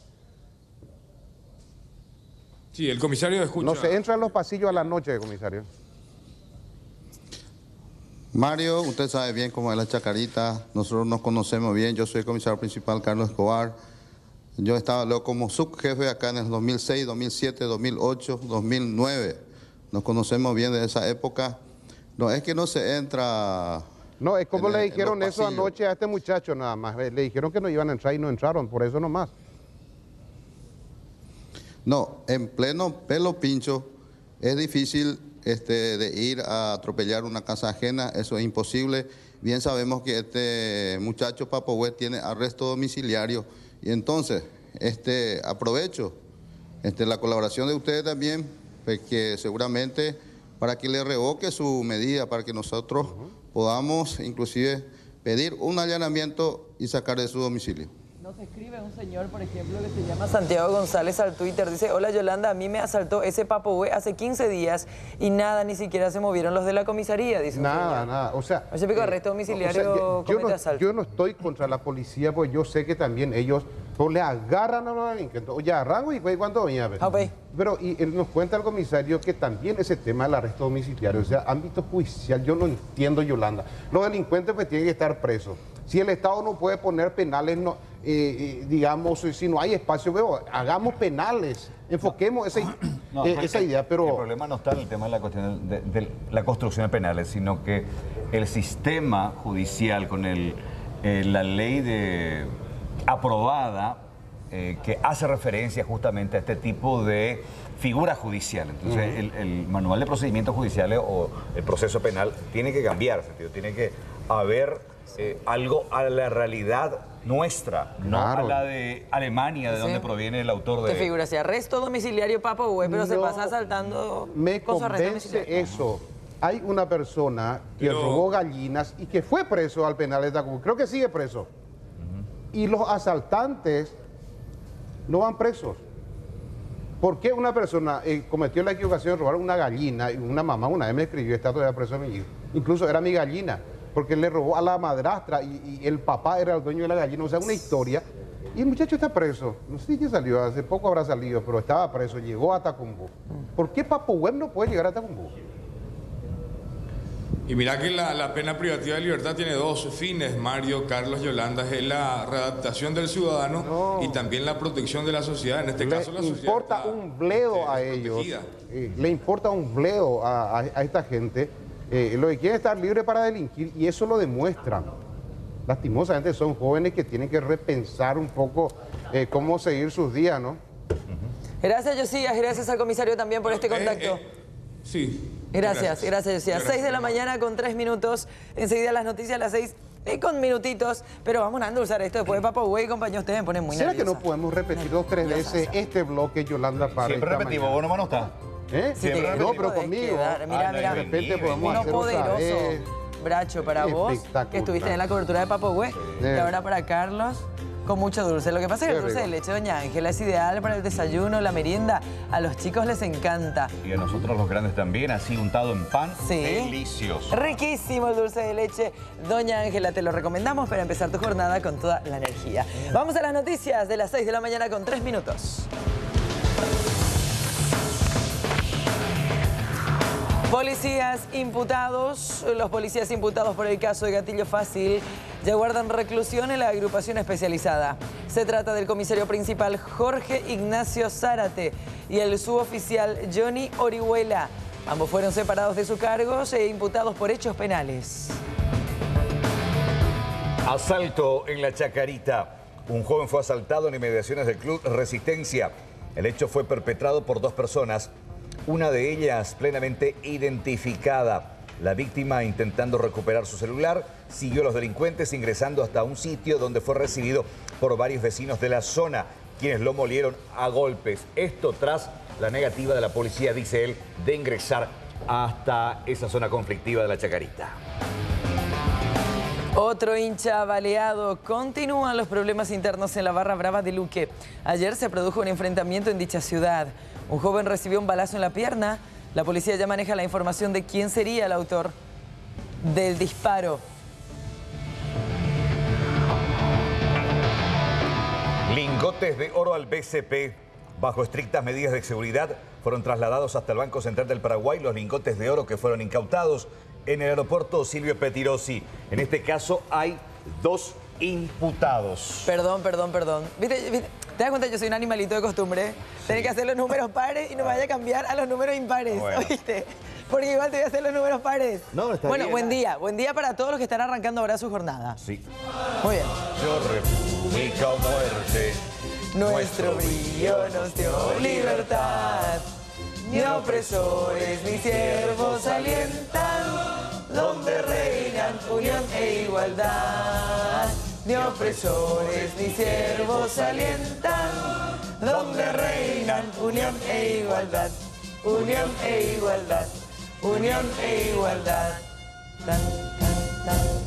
Sí, el comisario escucha. No se entra en los pasillos a la noche, comisario. Mario, usted sabe bien cómo es la Chacarita, nosotros nos conocemos bien, yo soy el comisario principal Carlos Escobar. Yo estaba luego como subjefe acá en el dos mil seis, dos mil siete, dos mil ocho, dos mil nueve. Nos conocemos bien de esa época. No, es que no se entra... No, es como en le el- dijeron en los eso pasillos. anoche a este muchacho nada más. Le dijeron que no iban a entrar y no entraron, por eso nomás. No, en pleno pelo pincho es difícil este, de ir a atropellar una casa ajena, eso es imposible. Bien sabemos que este muchacho Papo Güey tiene arresto domiciliario y entonces este, aprovecho este, la colaboración de ustedes también, pues, que seguramente para que le revoque su medida, para que nosotros podamos inclusive pedir un allanamiento y sacar de su domicilio. Nos escribe un señor, por ejemplo, que se llama Santiago González al Twitter. Dice, hola Yolanda, a mí me asaltó ese Papo Güey hace quince días y nada, ni siquiera se movieron los de la comisaría, dice un Nada, señor. nada. O sea, Ese pico de eh, arresto domiciliario o sea, yo- yo, comete no, asalto. yo no estoy contra la policía, porque yo sé que también ellos pues, le agarran a los delincuentes. Oye, arranco y güey, ¿cuánto venía? Pero y él nos cuenta el comisario que también ese tema del arresto domiciliario, o sea, ámbito judicial, yo no entiendo, Yolanda. Los delincuentes pues tienen que estar presos. Si el Estado no puede poner penales, no, eh, eh, digamos, si no hay espacio, veo, hagamos penales, enfoquemos esa, No, eh, pero esa el- idea, pero... El problema no está en el tema de la, cuestión de, de la construcción de penales, sino que el sistema judicial con el, eh, la ley de, aprobada eh, que hace referencia justamente a este tipo de figura judicial. Entonces, Ujú. el, el manual de procedimientos judiciales o el proceso penal tiene que cambiar, ¿sentido? Tiene que haber eh, algo a la realidad nuestra, no a Claro. la de Alemania, de Sí. donde proviene el autor de... ¿Qué figura? Si arresto domiciliario Papo Güey, pero se No pasa asaltando Me con su arresto domiciliario. convence eso. Hay una persona que Pero- robó gallinas y que fue preso al penal de Tacubú. Creo que sigue preso. Y los asaltantes no van presos. ¿Por qué una persona eh, cometió la equivocación de robar una gallina? Y una mamá una vez me escribió, está todavía preso mi hijo. Incluso era mi gallina, porque le robó a la madrastra y, y el papá era el dueño de la gallina. O sea, una historia. Y el muchacho está preso. No sé si salió, hace poco habrá salido, pero estaba preso. Llegó a Tacumbú. ¿Por qué Papo Güey no puede llegar a Tacumbú? Y mira que la, la pena privativa de libertad tiene dos fines, Mario, Carlos, Yolanda, es la readaptación del ciudadano y también la protección de la sociedad. En este Le caso, la sociedad importa está, un bledo este, a ellos, desprotegida. eh, le importa un bledo a, a- a esta gente, eh, lo que quieren es estar libre para delinquir y eso lo demuestran. Lastimosamente son jóvenes que tienen que repensar un poco eh, cómo seguir sus días, ¿no? Gracias, Josías. Gracias al comisario también por este contacto. Eh, eh, sí. Gracias, gracias, Josías. Gracias. seis de la mañana con tres minutos. Enseguida las noticias a las seis eh, con minutitos. Pero vamos a endulzar esto después de Papo Güey, compañeros. Ustedes me ponen muy ¿Será que nerviosa. no podemos repetir dos tres veces este bloque, Yolanda, para Siempre esta repetimos, mañana? vos nomás no estás. ¿Eh? Si te- no, no pero podés conmigo. quedar. Mira, Ah, no, mira. De repente podemos Uno hacer otra poderoso. vez. Bracho para vos, Espectacular. que estuviste en la cobertura de Papo Güey. Y ahora para Carlos, con mucho dulce. Lo que pasa es que el Qué dulce de rico. leche, doña Ángela, es ideal para el desayuno, la merienda. A los chicos les encanta. Y a nosotros los grandes también, así untado en pan, Sí. delicioso. Riquísimo el dulce de leche. Doña Ángela, te lo recomendamos para empezar tu jornada con toda la energía. Vamos a las noticias de las seis de la mañana con tres minutos. Policías imputados, los policías imputados por el caso de Gatillo Fácil ya guardan reclusión en la agrupación especializada. Se trata del comisario principal Jorge Ignacio Zárate y el suboficial Johnny Orihuela. Ambos fueron separados de sus cargos e imputados por hechos penales. Asalto en la Chacarita. Un joven fue asaltado en inmediaciones del Club Resistencia. El hecho fue perpetrado por dos personas, una de ellas plenamente identificada. La víctima, intentando recuperar su celular, siguió a los delincuentes ingresando hasta un sitio donde fue recibido por varios vecinos de la zona, quienes lo molieron a golpes. Esto tras la negativa de la policía, dice él, de ingresar hasta esa zona conflictiva de la Chacarita. Otro hincha baleado. Continúan los problemas internos en la barra brava de Luque. Ayer se produjo un enfrentamiento en dicha ciudad. Un joven recibió un balazo en la pierna. La policía ya maneja la información de quién sería el autor del disparo. Lingotes de oro al B C P. Bajo estrictas medidas de seguridad fueron trasladados hasta el Banco Central del Paraguay los lingotes de oro que fueron incautados en el aeropuerto Silvio Pettirossi. En este caso hay dos imputados. Perdón, perdón, perdón. ¿Viste, viste? ¿Te das cuenta? Yo soy un animalito de costumbre. Sí. Tenés que hacer los números pares y no vaya a cambiar a los números impares. Bueno. ¿Viste? Porque igual te voy a hacer los números pares. No, está bueno, bien. buen día. Buen día para todos los que están arrancando ahora su jornada. Sí. Muy bien. Yo república o muerte. Nuestro brillo nos dio libertad. Ni opresores ni siervos alientan, donde reinan unión e igualdad. Ni opresores ni siervos alientan, donde reinan unión e igualdad. Unión e igualdad, unión e igualdad. Tan, tan, tan.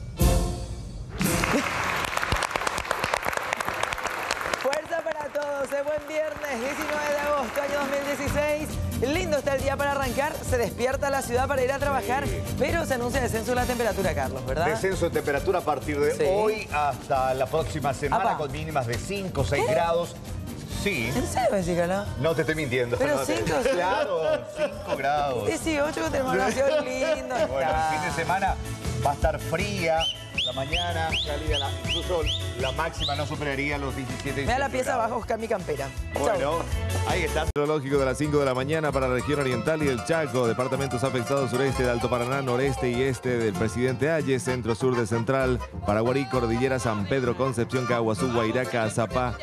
Fuerza para todos, es buen viernes, diecinueve de agosto, año dos mil dieciséis. Lindo está el día para arrancar, se despierta la ciudad para ir a trabajar, pero se anuncia descenso de la temperatura, Carlos, ¿verdad? Descenso de temperatura a partir de sí. hoy hasta la próxima semana. Apa. Con mínimas de cinco o seis grados. Sí. ¿En serio, Chicala? No te estoy mintiendo. Pero no, cinco, te... Claro, cinco grados. dieciocho, que tenemos una ciudad lindo. Bueno, el fin de semana va a estar fría. La mañana, cálida, la, incluso la máxima no superaría los diecisiete. Mira la pieza abajo, buscar mi campera. Bueno, chau. Ahí está. Meteorológico de las cinco de la mañana para la región oriental y el Chaco, departamentos afectados sureste de Alto Paraná, noreste y este del Presidente Hayes, centro sur de Central, Paraguarí, Cordillera, San Pedro, Concepción, Caguazú, Guairaca, Azapá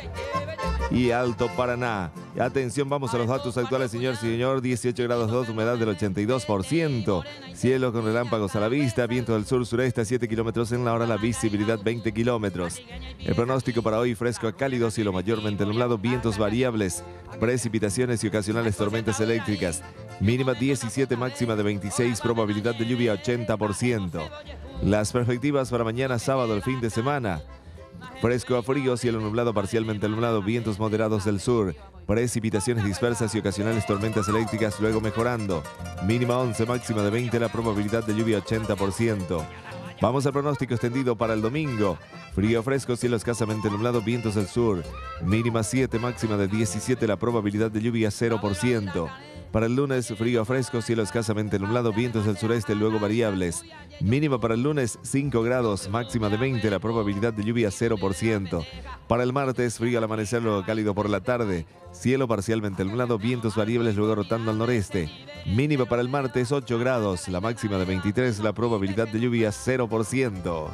y Alto Paraná. Atención, vamos a los datos actuales, señor, señor. dieciocho grados dos, humedad del ochenta y dos por ciento. Cielo con relámpagos a la vista, viento del sur-sureste a siete kilómetros en la hora, la visibilidad veinte kilómetros. El pronóstico para hoy: fresco a cálido, cielo mayormente nublado, vientos variables, precipitaciones y ocasionales tormentas eléctricas. Mínima diecisiete, máxima de veintiséis, probabilidad de lluvia ochenta por ciento. Las perspectivas para mañana sábado, el fin de semana: fresco a frío, cielo nublado, parcialmente nublado, vientos moderados del sur, precipitaciones dispersas y ocasionales tormentas eléctricas, luego mejorando. Mínima once, máxima de veinte, la probabilidad de lluvia ochenta por ciento. Vamos al pronóstico extendido para el domingo. Frío fresco, cielo escasamente nublado, vientos del sur. Mínima siete, máxima de diecisiete, la probabilidad de lluvia cero por ciento. Para el lunes, frío fresco, cielo escasamente nublado, vientos del sureste, luego variables. Mínima para el lunes, cinco grados, máxima de veinte, la probabilidad de lluvia cero por ciento. Para el martes, frío al amanecer, luego cálido por la tarde. Cielo parcialmente nublado, vientos variables, luego rotando al noreste. Mínima para el martes, ocho grados, la máxima de veintitrés, la probabilidad de lluvia cero por ciento.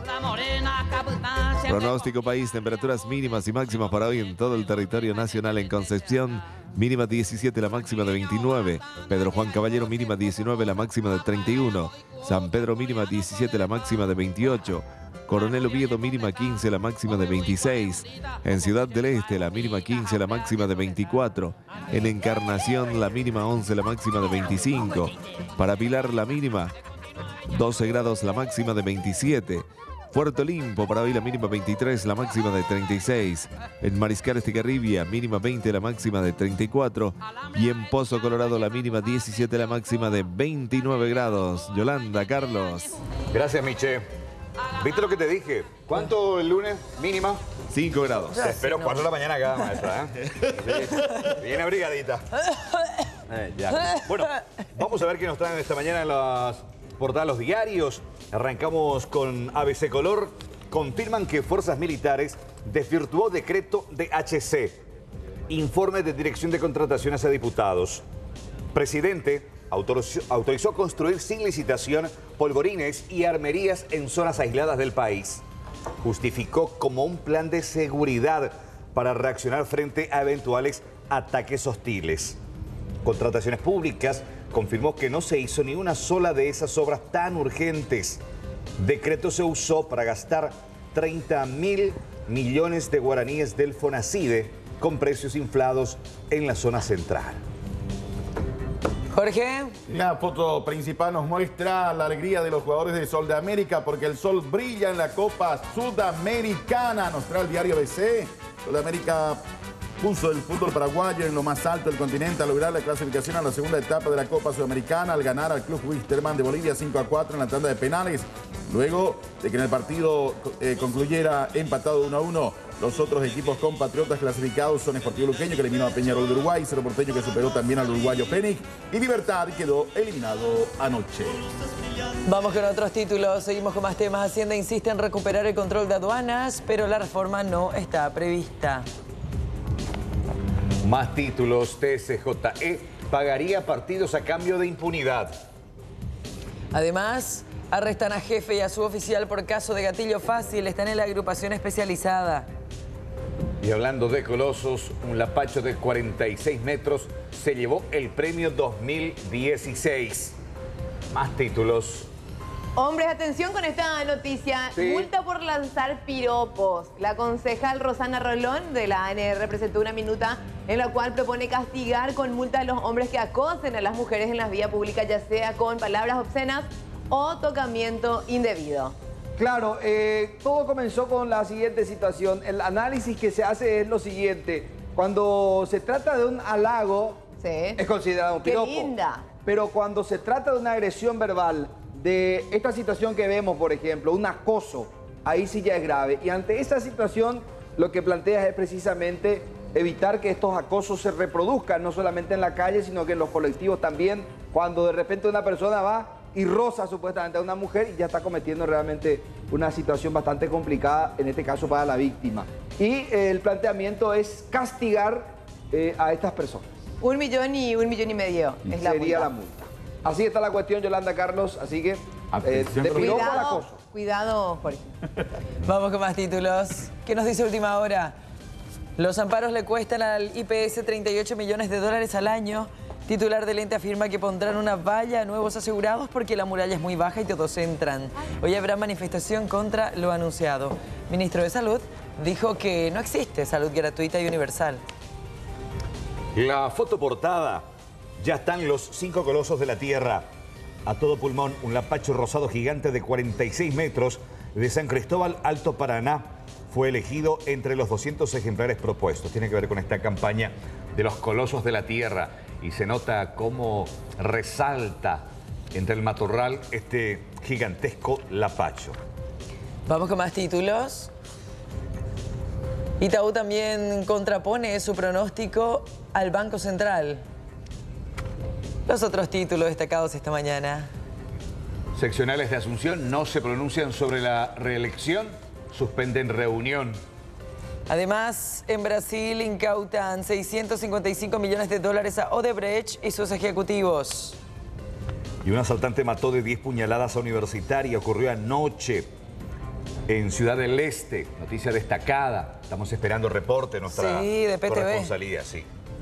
Pronóstico país, temperaturas mínimas y máximas para hoy en todo el territorio nacional. En Concepción, mínima diecisiete, la máxima de veintinueve. Pedro Juan Caballero, mínima diecinueve, la máxima de treinta y uno. San Pedro, mínima diecisiete, la máxima de veintiocho. Coronel Oviedo, mínima quince, la máxima de veintiséis. En Ciudad del Este, la mínima quince, la máxima de veinticuatro. En Encarnación, la mínima once, la máxima de veinticinco. Para Pilar, la mínima doce grados, la máxima de veintisiete. Puerto Limpo, para hoy la mínima veintitrés, la máxima de treinta y seis. En Mariscal Estigarribia, mínima veinte, la máxima de treinta y cuatro. Y en Pozo Colorado, la mínima diecisiete, la máxima de veintinueve grados. Yolanda, Carlos. Gracias, Miche. ¿Viste lo que te dije? ¿Cuánto el lunes mínima? cinco grados. Te espero cuatro de la mañana acá, maestra. ¿eh? Sí. Bien abrigadita. Eh, ya. Bueno, vamos a ver qué nos traen esta mañana en las portadas los diarios. Arrancamos con A B C Color. Confirman que Fuerzas Militares desvirtuó decreto de H C. Informe de Dirección de Contrataciones a Diputados. Presidente autorizó, autorizó construir sin licitación polvorines y armerías en zonas aisladas del país. Justificó como un plan de seguridad para reaccionar frente a eventuales ataques hostiles. Contrataciones Públicas confirmó que no se hizo ni una sola de esas obras tan urgentes. Decreto se usó para gastar treinta mil millones de guaraníes del Fonacide con precios inflados en la zona central. Jorge. La foto principal nos muestra la alegría de los jugadores de Sol de América porque el sol brilla en la Copa Sudamericana. Nos trae el diario A B C. Sol de América puso el fútbol paraguayo en lo más alto del continente al lograr la clasificación a la segunda etapa de la Copa Sudamericana al ganar al Club Wilstermann de Bolivia cinco a cuatro en la tanda de penales. Luego de que en el partido eh, concluyera empatado uno a uno, los otros equipos compatriotas clasificados son Sportivo Luqueño, que eliminó a Peñarol de Uruguay, Cerro Porteño, que superó también al uruguayo Fénix, y Libertad quedó eliminado anoche. Vamos con otros títulos, seguimos con más temas. Hacienda insiste en recuperar el control de aduanas, pero la reforma no está prevista. Más títulos. T S J E pagaría partidos a cambio de impunidad. Además, arrestan a jefe y a su oficial por caso de gatillo fácil. Están en la agrupación especializada. Y hablando de colosos, un lapacho de cuarenta y seis metros se llevó el premio dos mil dieciséis. Más títulos. Hombres, atención con esta noticia. Sí. Multa por lanzar piropos. La concejal Rosana Rolón de la A N R presentó una minuta en la cual propone castigar con multa a los hombres que acosen a las mujeres en las vías públicas, ya sea con palabras obscenas o tocamiento indebido. Claro, eh, todo comenzó con la siguiente situación. El análisis que se hace es lo siguiente. Cuando se trata de un halago, sí, es considerado un piropo. ¡Qué linda! Pero cuando se trata de una agresión verbal, de esta situación que vemos, por ejemplo, un acoso, ahí sí ya es grave. Y ante esta situación, lo que planteas es precisamente evitar que estos acosos se reproduzcan, no solamente en la calle, sino que en los colectivos también, cuando de repente una persona va y roza supuestamente a una mujer y ya está cometiendo realmente una situación bastante complicada, en este caso para la víctima. Y eh, el planteamiento es castigar eh, a estas personas. Un millón y un millón y medio es la Sería multa. la multa. Así está la cuestión, Yolanda, Carlos, así que eh, de piropo al Cuidado, acoso. cuidado, Jorge. Vamos con más títulos. ¿Qué nos dice Última Hora? Los amparos le cuestan al I P S treinta y ocho millones de dólares al año. Titular del ente afirma que pondrán una valla a nuevos asegurados porque la muralla es muy baja y todos entran. Hoy habrá manifestación contra lo anunciado. Ministro de Salud dijo que no existe salud gratuita y universal. La fotoportada. Ya están los cinco colosos de la tierra. A todo pulmón, un lapacho rosado gigante de cuarenta y seis metros de San Cristóbal, Alto Paraná, fue elegido entre los doscientos ejemplares propuestos. Tiene que ver con esta campaña de los colosos de la tierra. Y se nota cómo resalta entre el matorral este gigantesco lapacho. Vamos con más títulos. Itaú también contrapone su pronóstico al Banco Central. Los otros títulos destacados esta mañana. Seccionales de Asunción no se pronuncian sobre la reelección, suspenden reunión. Además, en Brasil incautan seiscientos cincuenta y cinco millones de dólares a Odebrecht y sus ejecutivos. Y un asaltante mató de diez puñaladas a universitaria. Ocurrió anoche en Ciudad del Este. Noticia destacada. Estamos esperando reporte de nuestra Sí, de P T V. corresponsalía, sí.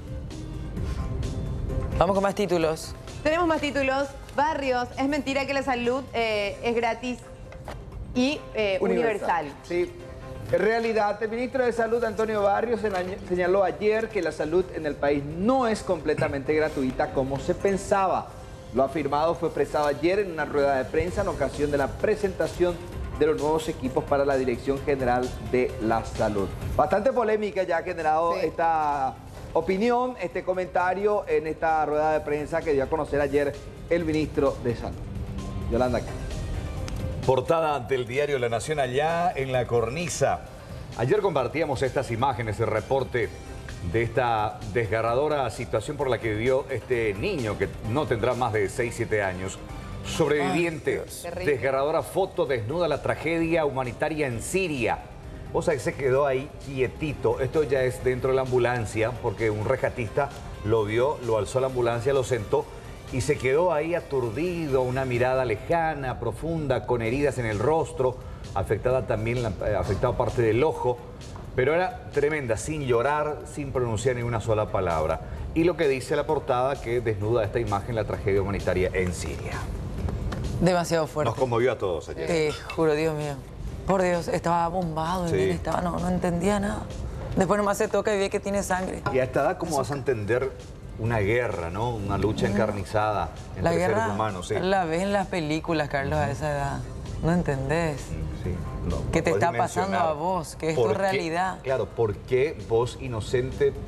Vamos con más títulos. Tenemos más títulos. Barrios, es mentira que la salud eh, es gratis y eh, universal. universal. Sí. En realidad, el ministro de Salud, Antonio Barrios, señaló ayer que la salud en el país no es completamente gratuita como se pensaba. Lo afirmado fue expresado ayer en una rueda de prensa en ocasión de la presentación de los nuevos equipos para la Dirección General de la Salud. Bastante polémica ya ha generado sí. esta opinión, este comentario en esta rueda de prensa que dio a conocer ayer el ministro de Salud. Yolanda. Portada del diario La Nación allá en la cornisa. Ayer compartíamos estas imágenes, el reporte de esta desgarradora situación por la que vivió este niño que no tendrá más de seis, siete años. Sobreviviente, Ay, desgarradora foto, desnuda la tragedia humanitaria en Siria. O sea, que se quedó ahí quietito. Esto ya es dentro de la ambulancia porque un rescatista lo vio, lo alzó a la ambulancia, lo sentó y se quedó ahí aturdido, una mirada lejana, profunda, con heridas en el rostro, afectada también, la, afectado parte del ojo, pero era tremenda, sin llorar, sin pronunciar ni una sola palabra. Y lo que dice la portada, que desnuda esta imagen la tragedia humanitaria en Siria. Demasiado fuerte. Nos conmovió a todos ayer. Te juro, Dios mío. Por Dios, estaba bombado, Sí. el nene estaba, no, no entendía nada. Después nomás se toca y ve que tiene sangre. Y a esta edad, ¿cómo vas a entender una guerra, ¿no? Una lucha encarnizada entre La guerra seres humanos. Sí. la ves en las películas, Carlos, a esa edad. No entendés. Sí, no, ¿Qué no te puedes está pasando dimensionar a vos? ¿Qué es por tu qué- realidad? Claro, ¿por qué vos, inocente,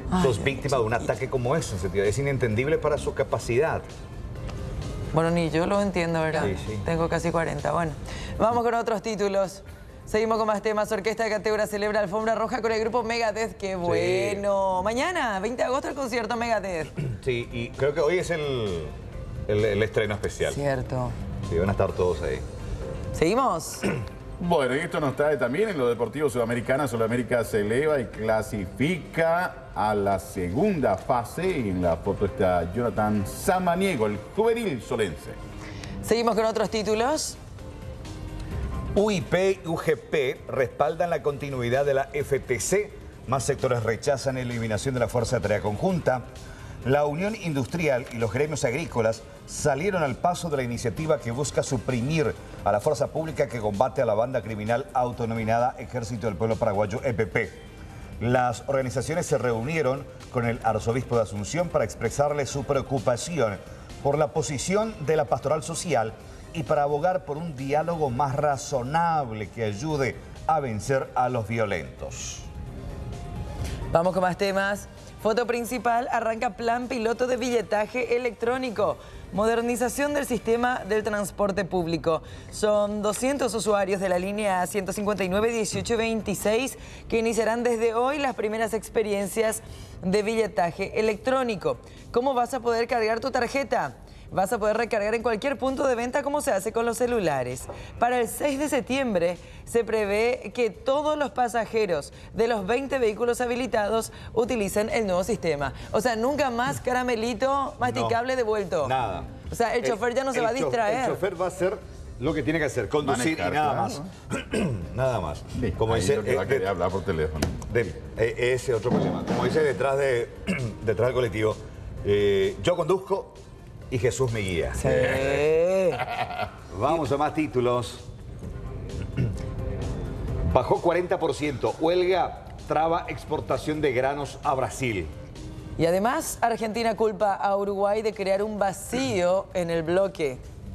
Ay, sos víctima de un ataque como ese, en sentido, es inentendible para su capacidad. Bueno, ni yo lo entiendo, ¿verdad? Sí, sí. Tengo casi cuarenta. Bueno, vamos con otros títulos. Seguimos con más temas. Orquesta de Cateura celebra Alfombra Roja con el grupo Megadeth. ¡Qué bueno! Sí. Mañana, veinte de agosto, el concierto Megadeth. Sí, y creo que hoy es el, el, el estreno especial. Cierto. Sí, van a estar todos ahí. ¿Seguimos? Bueno, y esto nos trae también en lo deportivo sudamericano. Sudamérica se eleva y clasifica a la segunda fase. Y en la foto está Jonathan Samaniego, el juvenil solense. Seguimos con otros títulos. U I P y U G P respaldan la continuidad de la F T C. Más sectores rechazan la eliminación de la Fuerza de Tarea Conjunta. La Unión Industrial y los gremios agrícolas salieron al paso de la iniciativa que busca suprimir a la fuerza pública que combate a la banda criminal autodenominada Ejército del Pueblo Paraguayo, E P P. Las organizaciones se reunieron con el arzobispo de Asunción para expresarle su preocupación por la posición de la pastoral social y para abogar por un diálogo más razonable que ayude a vencer a los violentos. Vamos con más temas. Foto principal, arranca plan piloto de billetaje electrónico. Modernización del sistema del transporte público. Son doscientos usuarios de la línea ciento cincuenta y nueve, dieciocho y veintiséis que iniciarán desde hoy las primeras experiencias de billetaje electrónico. ¿Cómo vas a poder cargar tu tarjeta? Vas a poder recargar en cualquier punto de venta como se hace con los celulares. Para el seis de septiembre se prevé que todos los pasajeros de los veinte vehículos habilitados utilicen el nuevo sistema. O sea, nunca más caramelito masticable no, devuelto. Nada. O sea, el chofer ya no se va a distraer. El chofer va a hacer lo que tiene que hacer, conducir Manejar, y nada claro. más. Nada más. Sí, como ahí dice, lo que va a eh, querer de, hablar por teléfono. De, eh, ese otro problema. Como dice detrás, de, detrás del colectivo, eh, yo conduzco y Jesús me guía. Sí. Vamos a más títulos. Bajó cuarenta por ciento. Huelga traba exportación de granos a Brasil. Y además, Argentina culpa a Uruguay de crear un vacío en el bloque.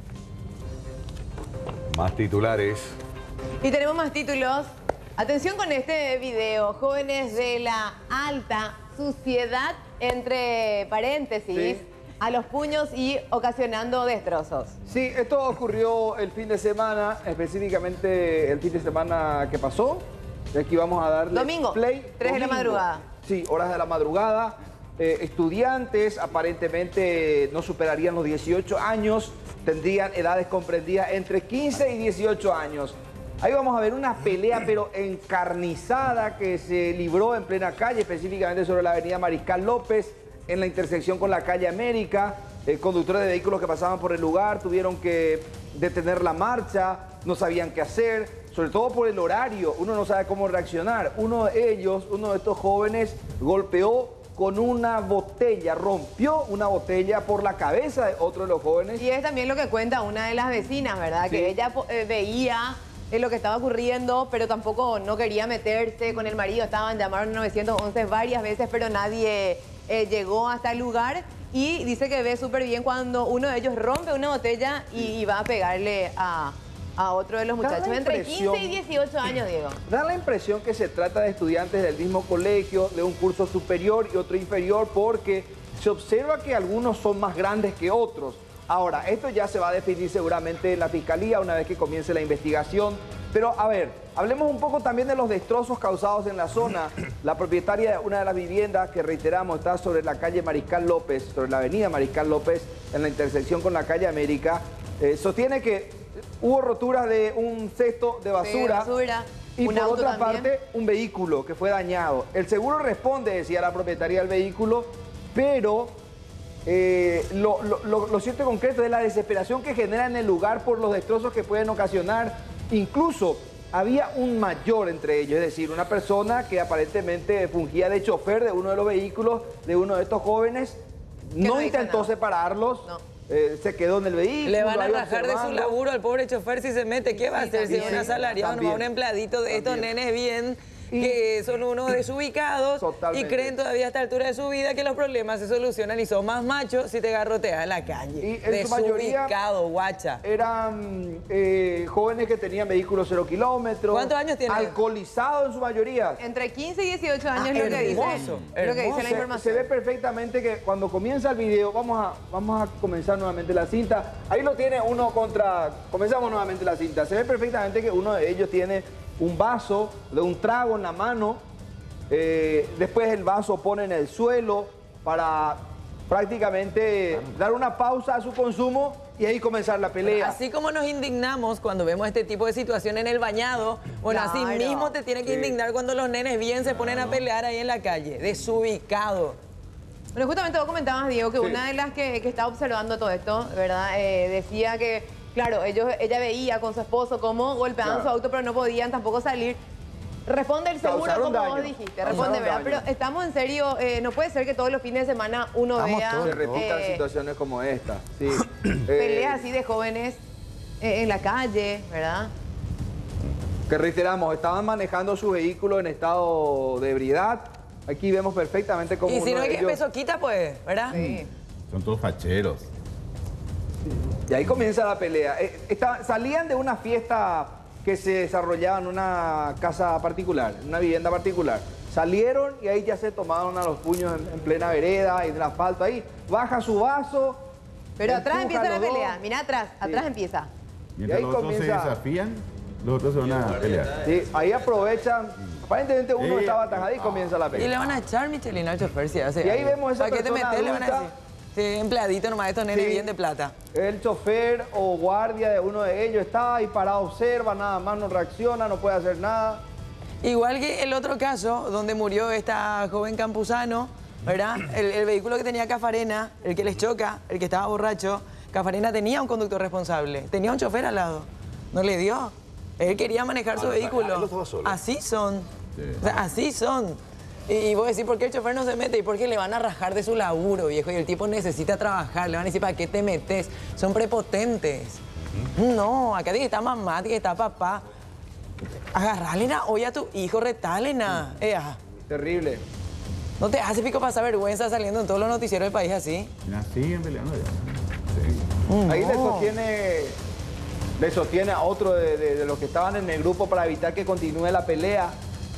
Más titulares. Y tenemos más títulos. Atención con este video. Jóvenes de la alta suciedad, entre paréntesis, sí, a los puños y ocasionando destrozos. Sí, esto ocurrió el fin de semana, específicamente el fin de semana que pasó. De aquí vamos a darle Domingo, play. tres de la madrugada. Sí, horas de la madrugada. Eh, estudiantes aparentemente no superarían los dieciocho años, tendrían edades comprendidas entre quince y dieciocho años. Ahí vamos a ver una pelea pero encarnizada que se libró en plena calle, específicamente sobre la avenida Mariscal López, en la intersección con la calle América. Eh, conductores de vehículos que pasaban por el lugar tuvieron que detener la marcha, no sabían qué hacer, sobre todo por el horario, uno no sabe cómo reaccionar. Uno de ellos, uno de estos jóvenes, golpeó con una botella, rompió una botella por la cabeza de otro de los jóvenes. Y es también lo que cuenta una de las vecinas, ¿verdad? Sí. Que ella eh, veía eh, lo que estaba ocurriendo, pero tampoco no quería meterse con el marido. Estaban, llamaron nueve once varias veces, pero nadie eh, llegó hasta el lugar. Y dice que ve súper bien cuando uno de ellos rompe una botella y, y va a pegarle a... a otro de los muchachos, entre quince y dieciocho años, Diego. Da la impresión que se trata de estudiantes del mismo colegio, de un curso superior y otro inferior, porque se observa que algunos son más grandes que otros. Ahora, esto ya se va a definir seguramente en la fiscalía una vez que comience la investigación. Pero, a ver, hablemos un poco también de los destrozos causados en la zona. La propietaria de una de las viviendas, que reiteramos, está sobre la calle Mariscal López, sobre la avenida Mariscal López, en la intersección con la calle América, eh, sostiene que hubo roturas de un cesto de basura, sí, basura. y Un por auto otra también. parte un vehículo que fue dañado. El seguro responde, decía la propietaria del vehículo, pero eh, lo, lo, lo, lo cierto y concreto es la desesperación que genera en el lugar por los destrozos que pueden ocasionar. Incluso había un mayor entre ellos, es decir, una persona que aparentemente fungía de chofer de uno de los vehículos de uno de estos jóvenes, no, no intentó nada. separarlos. No. Eh, se quedó en el vehículo. Le van a ahí rajar de su observando. laburo al pobre chofer si se mete. ¿Qué va a Sí, hacer si es también. un asalariado, no va un También. empleadito de estos También. nenes bien que son unos desubicados Totalmente. y creen todavía a esta altura de su vida que los problemas se solucionan y son más machos si te garroteas en la calle. Y en su mayoría Desubicado, guacha. eran eh, jóvenes que tenían vehículos cero kilómetros. ¿Cuántos años tienen? Alcoholizados en su mayoría. Entre quince y dieciocho años Ah, es lo que dice, hermoso, lo que dice la Se- información. Se ve perfectamente que cuando comienza el video, vamos a, vamos a comenzar nuevamente la cinta. Ahí lo tiene uno contra... Comenzamos nuevamente la cinta. Se ve perfectamente que uno de ellos tiene un vaso de un trago en la mano. Eh, después el vaso pone en el suelo para prácticamente dar una pausa a su consumo y ahí comenzar la pelea. Así como nos indignamos cuando vemos este tipo de situación en el bañado, bueno, así Claro. mismo te tiene que Sí. indignar cuando los nenes bien se ponen a pelear ahí en la calle. Desubicado. Bueno, justamente vos comentabas, Diego, que Sí. una de las que, que estaba observando todo esto, ¿verdad? Eh, decía que, claro, ellos, ella veía con su esposo cómo golpeaban Claro. su auto, pero no podían tampoco salir. Responde el seguro, Causaron como daño. vos dijiste, Causaron responde, ¿verdad? daño. Pero estamos en serio, eh, no puede ser que todos los fines de semana uno Estamos vea todos- Se repitan eh, situaciones como esta. Sí. peleas Eh, así de jóvenes eh, en la calle, ¿verdad? Que reiteramos, estaban manejando su vehículo en estado de ebriedad. Aquí vemos perfectamente cómo Y si uno no de hay que ellos- peso quita, pues, ¿verdad? Sí. Son todos facheros. Y ahí comienza la pelea. Eh, esta- salían de una fiesta que se desarrollaba en una casa particular, en una vivienda particular. Salieron y ahí ya se tomaron a los puños en, en plena vereda y en el asfalto. Ahí baja su vaso. Pero atrás empuja empieza a la los dos. pelea, mira atrás, atrás empieza. Mientras ahí los otros se comienza- desafían, los otros se van a pelear. Sí, ahí aprovechan. Aparentemente uno Eh, estaba atajado y comienza la Y le pelea. van a echar Michelin al chofer si hace Y ahí algo. vemos esa ¿Para qué te persona metes? Le van a adulta. decir. Sí, empleadito nomás, estos nenes Sí. bien de plata. El chofer o guardia de uno de ellos está ahí parado, observa, nada más, no reacciona, no puede hacer nada. Igual que el otro caso, donde murió esta joven campusano, ¿verdad? El, el vehículo que tenía Cafarena, el que les choca, el que estaba borracho, Cafarena tenía un conductor responsable, tenía un chofer al lado, no le dio. Él quería manejar su Ah, vehículo. él no estaba solo. Así son. O sea, así son. Y, y vos decís, ¿por qué el chofer no se mete? Y porque le van a rajar de su laburo, viejo. Y el tipo necesita trabajar. Le van a decir, ¿para qué te metes? Son prepotentes. No, acá tiene que estar mamá, tiene que estar papá. Agarrale na olla a tu hijo, retale na. Ea, Terrible. no te hace pico pasar vergüenza saliendo en todos los noticieros del país así. Mira, siguen peleando ya. Ahí le No. sostiene, le sostiene a otro de, de- de los que estaban en el grupo para evitar que continúe la pelea.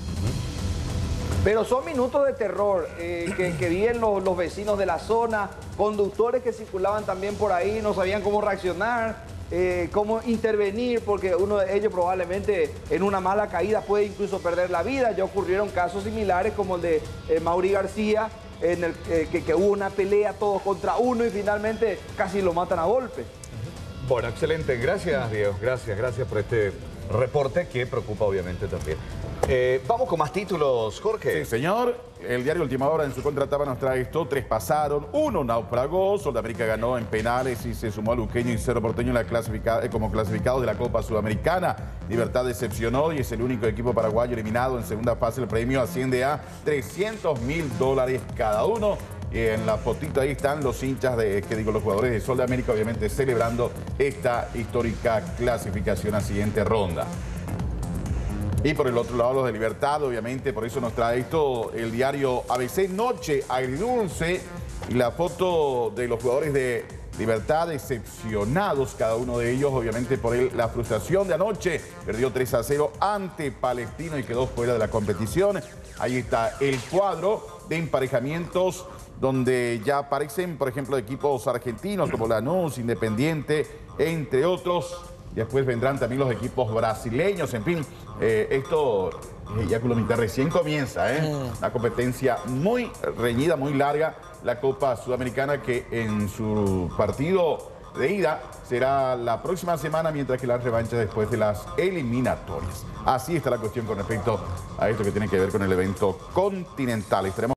Pero son minutos de terror eh, que, que viven los, los vecinos de la zona, conductores que circulaban también por ahí, no sabían cómo reaccionar, eh, cómo intervenir, porque uno de ellos probablemente en una mala caída puede incluso perder la vida. Ya ocurrieron casos similares como el de eh, Mauri García, en el eh, que, que hubo una pelea todos contra uno y finalmente casi lo matan a golpe. Bueno, excelente. Gracias, Diego. Gracias, gracias por este reporte que preocupa obviamente también. Eh, vamos con más títulos, Jorge. Sí, señor. El diario Última Hora en su contratapa nos trae esto. Tres pasaron, uno naufragó. Sudamérica ganó en penales y se sumó a Luqueño y Cerro Porteño en la clasifica- eh, como clasificados de la Copa Sudamericana. Libertad decepcionó y es el único equipo paraguayo eliminado en segunda fase. El premio asciende a trescientos mil dólares cada uno. Y en la fotito ahí están los hinchas de, que digo, los jugadores de Sol de América, obviamente celebrando esta histórica clasificación a siguiente ronda. Y por el otro lado los de Libertad, obviamente, por eso nos trae esto el diario A B C, Noche Agridulce, y la foto de los jugadores de Libertad decepcionados, cada uno de ellos, obviamente, por el- la frustración de anoche. Perdió tres a cero ante Palestino y quedó fuera de la competición. Ahí está el cuadro de emparejamientos donde ya aparecen, por ejemplo, equipos argentinos como Lanús, Independiente, entre otros. Después vendrán también los equipos brasileños, en fin, eh, esto eh, ya Colomita recién comienza, ¿eh? Una competencia muy reñida, muy larga, la Copa Sudamericana que en su partido de ida será la próxima semana, mientras que la revancha después de las eliminatorias. Así está la cuestión con respecto a esto que tiene que ver con el evento continental. Estaremos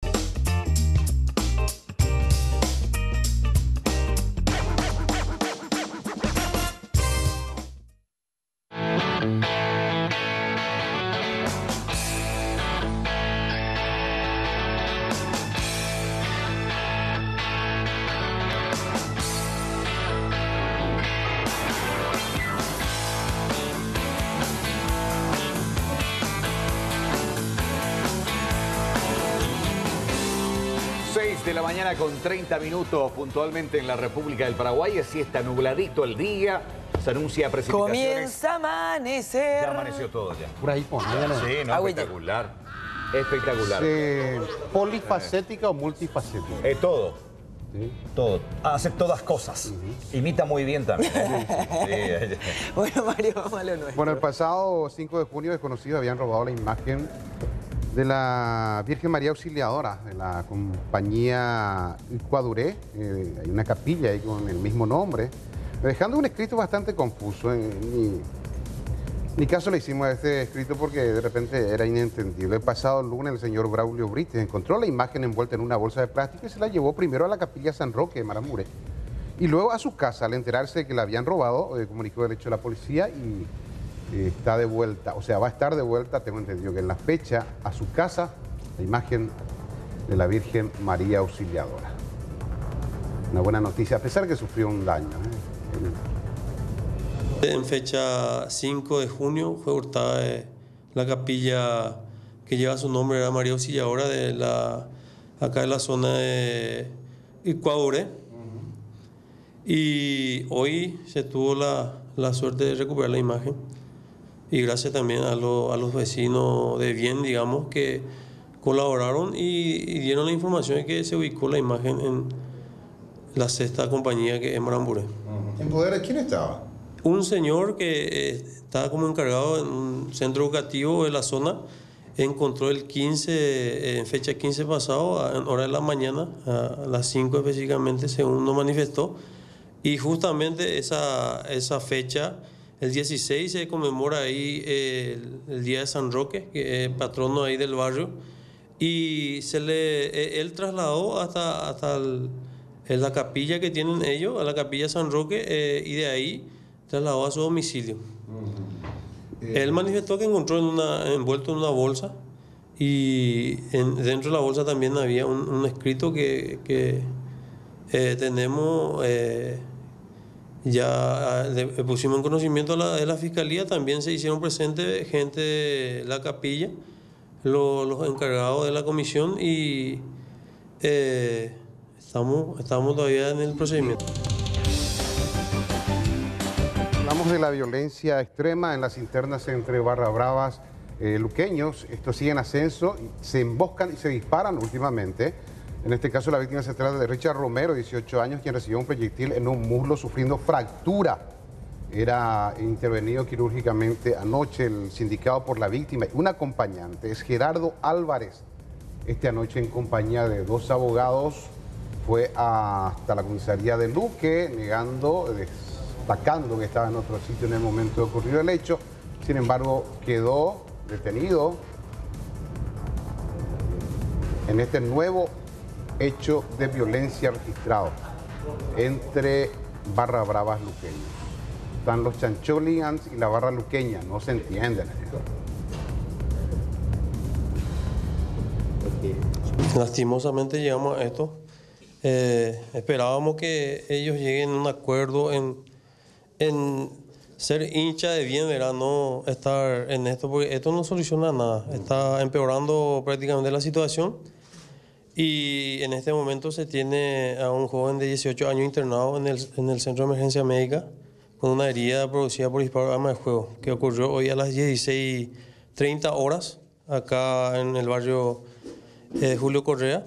de la mañana con treinta minutos puntualmente en la República del Paraguay. Así está nubladito el día. Se anuncia precipitaciones. Comienza a amanecer. Ya amaneció todo ya. Por ahí pone. Sí, no, espectacular. Espectacular. Sí, ¿polifacética o multifacética? Eh, todo. Sí. Todo. Hace todas cosas. Uh-huh. Imita muy bien también. Sí. Bueno, Mario, vamos a lo nuestro. Bueno, el pasado cinco de junio desconocidos habían robado la imagen de la Virgen María Auxiliadora de la compañía Cuaduré. Eh, hay una capilla ahí con el mismo nombre, dejando un escrito bastante confuso. En mi, mi caso le hicimos a este escrito porque de repente era inentendible. El pasado lunes el señor Braulio Brites encontró la imagen envuelta en una bolsa de plástico y se la llevó primero a la capilla San Roque de Maramure y luego a su casa. Al enterarse de que la habían robado, eh, comunicó el hecho a la policía y eh, está de vuelta, o sea, va a estar de vuelta, tengo entendido que en la fecha, a su casa, la imagen de la Virgen María Auxiliadora. Una buena noticia, a pesar que sufrió un daño. ¿eh? En fecha cinco de junio fue hurtada eh, la capilla que lleva su nombre, era María Auxiliadora, de la, acá de la zona de Icuadure. Uh-huh. Y hoy se tuvo la, la suerte de recuperar la imagen. Y gracias también a, lo, a los vecinos de bien, digamos, que colaboraron y, y dieron la información de que se ubicó la imagen en la sexta compañía, que es Maramure. Uh-huh. ¿En poder de quién estaba? Un señor que eh, estaba como encargado en un centro educativo de la zona, encontró el quince, eh, en fecha quince pasado, a hora de la mañana, a las cinco específicamente, según nos manifestó, y justamente esa, esa fecha, el dieciséis, se conmemora ahí eh, el, el Día de San Roque, que es patrono ahí del barrio, y se le, eh, él trasladó hasta, hasta el, en la capilla que tienen ellos, a la capilla San Roque, eh, y de ahí trasladó a su domicilio. Uh-huh. eh, él manifestó que encontró en una, envuelto en una bolsa, y en, dentro de la bolsa también había un, un escrito que, que eh, tenemos... Eh, Ya le pusimos en conocimiento a la, de la Fiscalía, también se hicieron presentes gente de la capilla, lo, los encargados de la comisión, y eh, estamos, estamos todavía en el procedimiento. Hablamos de la violencia extrema en las internas entre Barra Bravas eh, luqueños. Estos siguen ascenso, se emboscan y se disparan últimamente. En este caso la víctima se trata de Richard Romero, dieciocho años, quien recibió un proyectil en un muslo sufriendo fractura. Era intervenido quirúrgicamente anoche. El sindicado por la víctima y un acompañante es Gerardo Álvarez. Esta anoche, en compañía de dos abogados, fue hasta la comisaría de Luque, negando, destacando que estaba en otro sitio en el momento de ocurrir el hecho. Sin embargo, quedó detenido en este nuevo hecho de violencia registrado entre Barra Bravas luqueños. Están los Chancholigans y la barra luqueña, no se entienden. Lastimosamente llegamos a esto. Eh, esperábamos que ellos lleguen a un acuerdo en, en ser hincha de bien, ¿verdad? No estar en esto, porque esto no soluciona nada. Está empeorando prácticamente la situación. Y en este momento se tiene a un joven de dieciocho años internado en el, en el centro de emergencia médica con una herida producida por disparo de arma de fuego, que ocurrió hoy a las dieciséis treinta horas acá en el barrio eh, Julio Correa.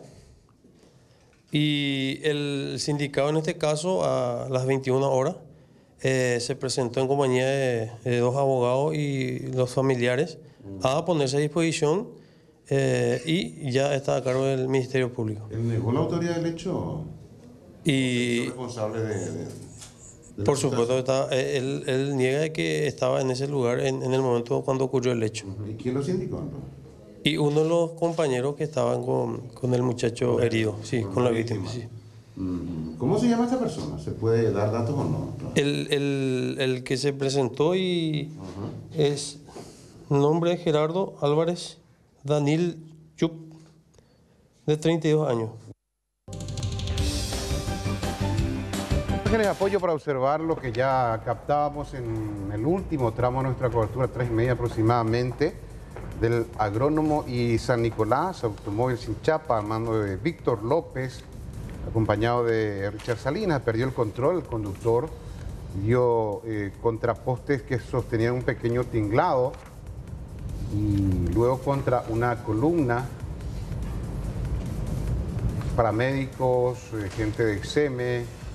Y el sindicado en este caso a las veintiuna horas eh, se presentó en compañía de, de dos abogados y los familiares a ponerse a disposición. Eh, y ya está a cargo del Ministerio Público. ¿Él negó la autoría del hecho? Y ¿Es responsable de, de, de por supuesto, está, él, él niega que estaba en ese lugar en, en el momento cuando ocurrió el hecho. ¿Y quién lo sindicó? Y uno de los compañeros que estaban con, con el muchacho herido, sí, con, con la víctima. víctima sí. ¿Cómo se llama esta persona? ¿Se puede dar datos o no? El, el, el que se presentó y uh-huh. es nombre Gerardo Álvarez Daniel Chup, de treinta y dos años. Imágenes de apoyo para observar lo que ya captábamos en el último tramo de nuestra cobertura, tres y media aproximadamente, del agrónomo y San Nicolás, automóvil sin chapa, al mando de Víctor López, acompañado de Richard Salinas, perdió el control, el conductor dio eh, contrapostes que sostenían un pequeño tinglado y luego contra una columna. Paramédicos, eh, gente de X M,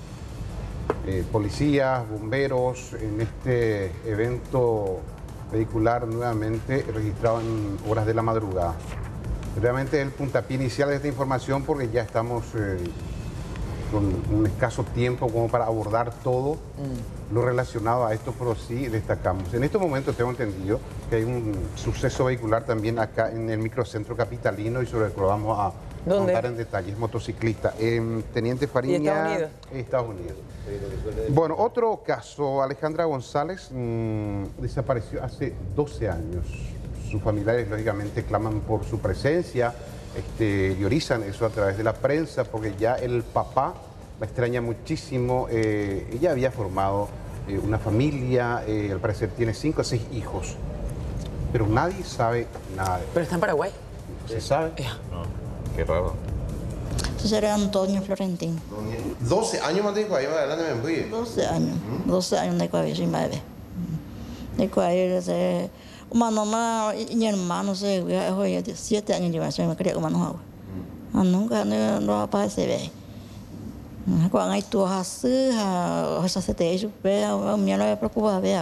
eh, policías, bomberos, en este evento vehicular nuevamente registrado en horas de la madrugada. Realmente es el puntapié inicial de esta información porque ya estamos eh, con un escaso tiempo como para abordar todo mm. lo relacionado a esto, pero sí destacamos. En estos momentos tengo entendido que hay un suceso vehicular también acá en el microcentro capitalino y sobre el que lo vamos a ¿Dónde? contar en detalles. Motociclista, en Teniente Fariña, ¿Y Estados Unidos? Estados Unidos. Bueno, otro caso, Alejandra González mmm, desapareció hace doce años. Sus familiares, lógicamente, claman por su presencia, este, llorizan eso a través de la prensa, porque ya el papá la extraña muchísimo. Eh, ella había formado eh, una familia, eh, al parecer tiene cinco o seis hijos, pero nadie sabe nada. ¿Pero está en Paraguay? ¿Se sabe? No, qué raro. Entonces era Antonio Florentín. doce años más dijo, ahí va adelante me fui. doce años. doce años de cual sin bebé. De cual se uma nomás y hermano se hoy siete años lleva se me quería como no hago. Ah nunca no no aparece ve. Cuando hay tu hace a esa se te hizo pero me no me preocupa ver.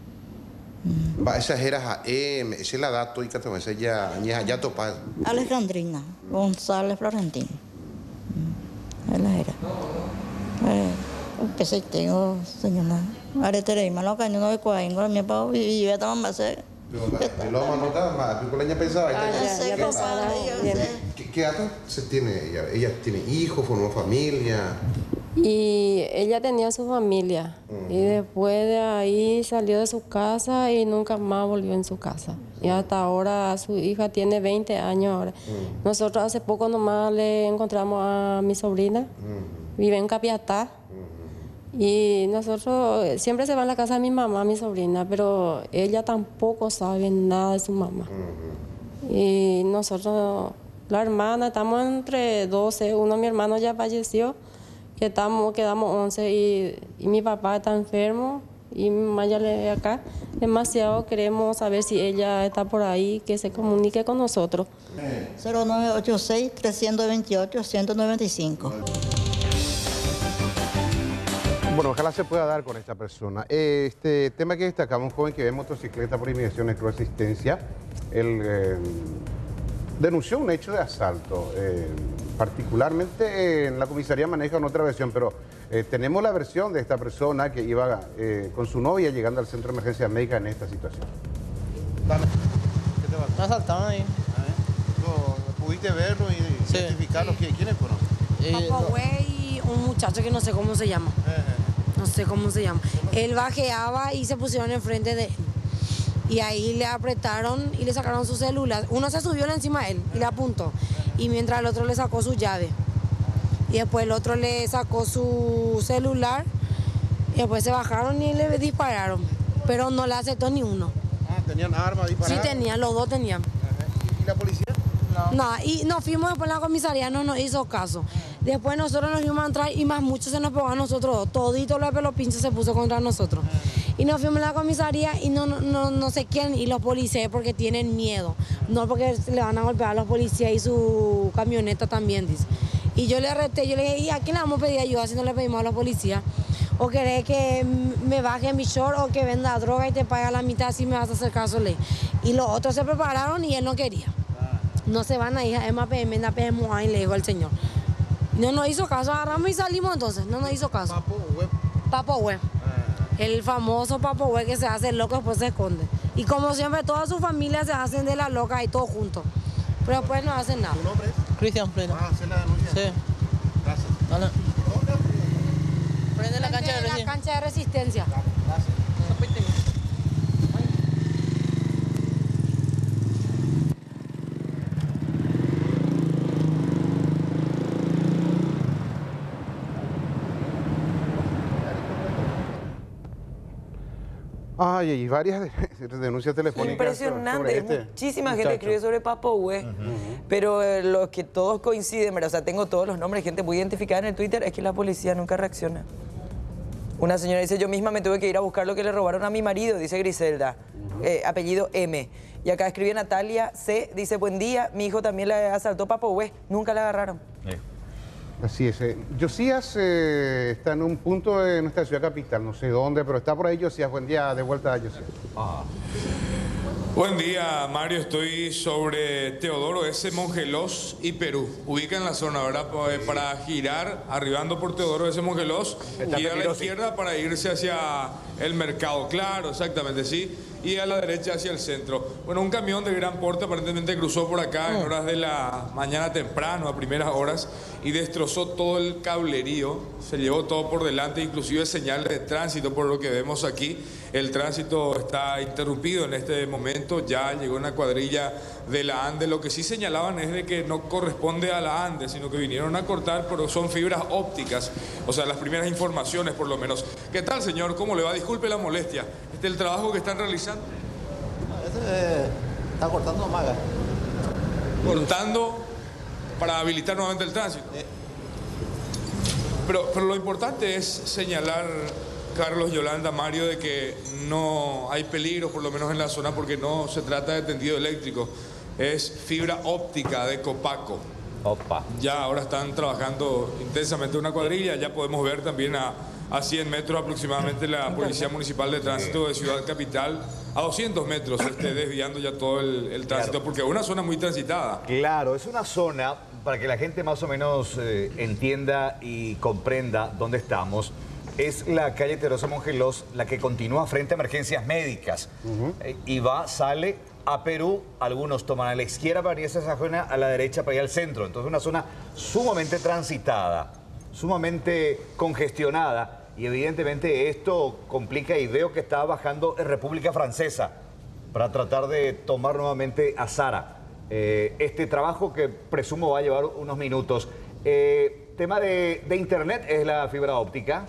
Va, esas eras a M, esa es la dato y que te esa ya ya ya topa. Alejandrina González Florentín. Ela era. Eh, que se tengo señora. Ahora te reí malo caño no de cuaingo mi papá y yo estaba más cerca. Lo vamos a notar más, ¿qué leña pensaba? Ah, ya sé que sabe, yo sé. ¿Qué, ¿Qué edad se tiene ella? Ella tiene hijos, formó familia. Y ella tenía su familia. Uh-huh. Y después de ahí salió de su casa y nunca más volvió en su casa. Y hasta ahora su hija tiene veinte años ahora. Uh-huh. Nosotros hace poco nomás le encontramos a mi sobrina. Uh-huh. Vive en Capiatá. Y nosotros siempre se va a la casa de mi mamá, mi sobrina, pero ella tampoco sabe nada de su mamá. Uh-huh. Y nosotros, la hermana, estamos entre doce, uno de mi hermano ya falleció, que estamos, quedamos once y, y mi papá está enfermo y mi mamá ya le ve acá. Demasiado queremos saber si ella está por ahí, que se comunique con nosotros. cero nueve ocho seis, tres dos ocho, uno nueve cinco. Bueno, ojalá se pueda dar con esta persona. Este tema que destacamos, un joven que ve motocicleta por inmediaciones de resistencia, él eh, denunció un hecho de asalto. Eh, particularmente en la comisaría manejan otra versión, pero eh, tenemos la versión de esta persona que iba eh, con su novia llegando al centro de emergencia médica en esta situación. Dale. ¿Qué te va? Me asaltaron ahí. ¿Pudiste verlo y sí. identificarlo? ¿Quiénes fueron? Eh, Papá güey y un muchacho que no sé cómo se llama. Eh. No sé cómo se llama. Él bajeaba y se pusieron enfrente de él. Y ahí le apretaron y le sacaron su celular. Uno se subió encima de él y le apuntó. Y mientras el otro le sacó su llave. Y después el otro le sacó su celular. Y después se bajaron y le dispararon. Pero no le aceptó ni uno. Ah, ¿tenían armas disparadas? Sí, tenían, los dos tenían. ¿Y la policía? No. No, y nos fuimos después a la comisaría, no nos hizo caso. Después nosotros nos fuimos a entrar y más mucho se nos pegó a nosotros. Todito lo de pelo pinche se puso contra nosotros. Y nos fuimos a la comisaría y no, no, no sé quién, y los policías porque tienen miedo. No porque le van a golpear a los policías y su camioneta también, dice. Y yo le reté, yo le dije, ¿y a quién le vamos a pedir ayuda si no le pedimos a los policías? O querés que me baje mi short o que venda droga y te pague a la mitad si me vas a hacer caso, ley. Y los otros se prepararon y él no quería. No se van a ir a M P M, a P M y le dijo al señor. No nos hizo caso, agarramos y salimos entonces, no nos hizo caso. Papo Web. Papo Web. El famoso Papo Web que se hace loco después se esconde. Y como siempre, toda su familia se hacen de la loca y todos juntos. Pero después no hacen nada. ¿Tu nombre es? Cristian Pleno. Ah, ¿hacer la denuncia? Sí. Gracias. Dale. ¿Dónde? Frente a la cancha de la resistencia. cancha de resistencia. Gracias. Ay, hay varias de- denuncias telefónicas. Impresionante, sobre este muchísima gente muchacho. escribe sobre Papo Hue, pero eh, lo que todos coinciden, ¿verdad? O sea, tengo todos los nombres de gente muy identificada en el Twitter, es que la policía nunca reacciona. Una señora dice, yo misma me tuve que ir a buscar lo que le robaron a mi marido, dice Griselda, eh, apellido M. Y acá escribe Natalia C, dice, buen día, mi hijo también le asaltó Papo Hue, nunca le agarraron. Así es. eh, Josías eh, está en un punto de nuestra ciudad capital, no sé dónde, pero está por ahí Josías. Buen día, de vuelta a Josías. Buen día, Mario. Estoy sobre Teodoro S. Mongelos y Perú. Ubica en la zona, ¿verdad? Pa- Para girar, arribando por Teodoro S. Mongelos, Está gira a la Petirosi. izquierda para irse hacia el mercado. Claro, exactamente, sí. Y a la derecha hacia el centro. Bueno, un camión de gran porte aparentemente cruzó por acá en horas de la mañana temprano, a primeras horas, y destrozó todo el cablerío. Se llevó todo por delante, inclusive señales de tránsito, por lo que vemos aquí. El tránsito está interrumpido en este momento. Ya llegó una cuadrilla de la ANDE. Lo que sí señalaban es de que no corresponde a la ANDE, sino que vinieron a cortar, pero son fibras ópticas. O sea, las primeras informaciones por lo menos. ¿Qué tal, señor? ¿Cómo le va? Disculpe la molestia. Este es el trabajo que están realizando. Este está cortando maga. Cortando para habilitar nuevamente el tránsito. Pero, pero lo importante es señalar, Carlos, Yolanda, Mario, de que no hay peligro, por lo menos en la zona, porque no se trata de tendido eléctrico. Es fibra óptica de Copaco. Opa. Ya ahora están trabajando intensamente una cuadrilla. Ya podemos ver también a, a cien metros aproximadamente la Policía Municipal de Tránsito de Ciudad Capital. A doscientos metros esté desviando ya todo el, el tránsito, Claro. porque es una zona muy transitada. Claro, es una zona, para que la gente más o menos eh, entienda y comprenda dónde estamos, es la calle Teodoro Mongelos, la que continúa frente a emergencias médicas. Eh, y va, sale a Perú, algunos toman a la izquierda para irse a esa zona, a la derecha para ir al centro. Entonces una zona sumamente transitada, sumamente congestionada. Y evidentemente esto complica, y veo que está bajando en República Francesa para tratar de tomar nuevamente a Sara. Eh, este trabajo que presumo va a llevar unos minutos. Eh, tema de, de internet es la fibra óptica.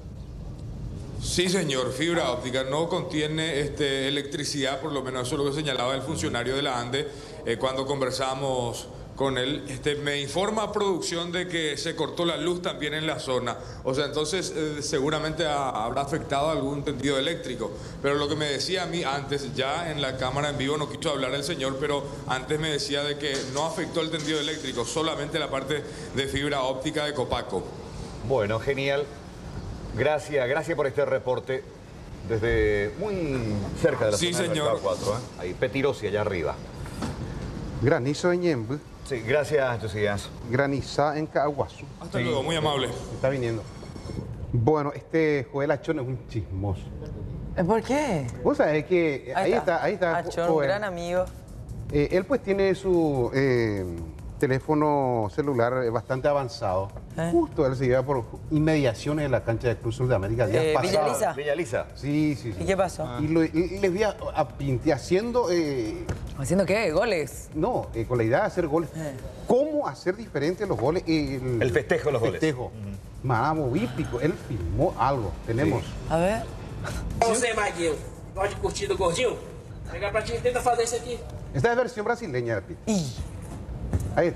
Sí, señor, fibra óptica no contiene este, electricidad, por lo menos eso es lo que señalaba el funcionario de la ANDE eh, cuando conversamos con él. Este, me informa producción de que se cortó la luz también en la zona. O sea, entonces eh, seguramente ha- habrá afectado algún tendido eléctrico. Pero lo que me decía a mí antes, ya en la cámara en vivo no quiso hablar el señor, pero antes me decía de que no afectó el tendido eléctrico, solamente la parte de fibra óptica de Copaco. Bueno, genial. Gracias, gracias por este reporte desde muy cerca de la Sí, zona del señor. Mercado cuatro. ¿eh? Ahí, Petirosi, allá arriba. Granizo en Ñemby. Sí, gracias, Josías. Graniza en Caguazú. Hasta luego, muy amable. Está viniendo. Bueno, este Joel Achón es un chismoso. ¿Por qué? Vos sabés que ahí, está, ahí está. Achón, Joel. gran amigo. Eh, él pues tiene su eh, teléfono celular eh, bastante avanzado. ¿Eh? Justo él se lleva por inmediaciones de la cancha de Cruz Sur de América. días Eh, pasados. Villaliza. Villaliza. Sí, sí, sí. ¿Y qué pasó? Y, lo- y- y les vi a, a Pinti haciendo... eh, ¿Haciendo qué? ¿Goles? no, eh, con la idea de hacer goles. ¿Cómo hacer diferentes los goles? El, El festejo de los goles. festejo. Maramo, hípico. Él filmó algo. Tenemos. A ver. Você, Maguinho, gosta de curtir do gordinho? Pega pra ti e tenta fazer isso aqui. Esta es versión brasileña, Piti. Ahí.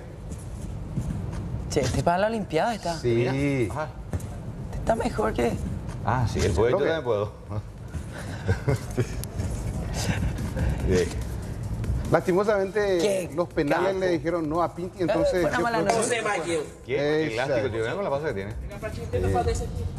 Che, este para la Olimpiada está. Sí. Mira. Está mejor que... Ah, sí, el puedo, yo también puedo. Bien. Lastimosamente, Qué los penales capo. le dijeron no a Pinti, entonces... buena yo mala creo que- noche. Você, Maguinho. ¿Qué? Qué Exacto. elástico, tío. Vean con la pasa que tiene. Pega pra ti e tenta fazer isso aqui.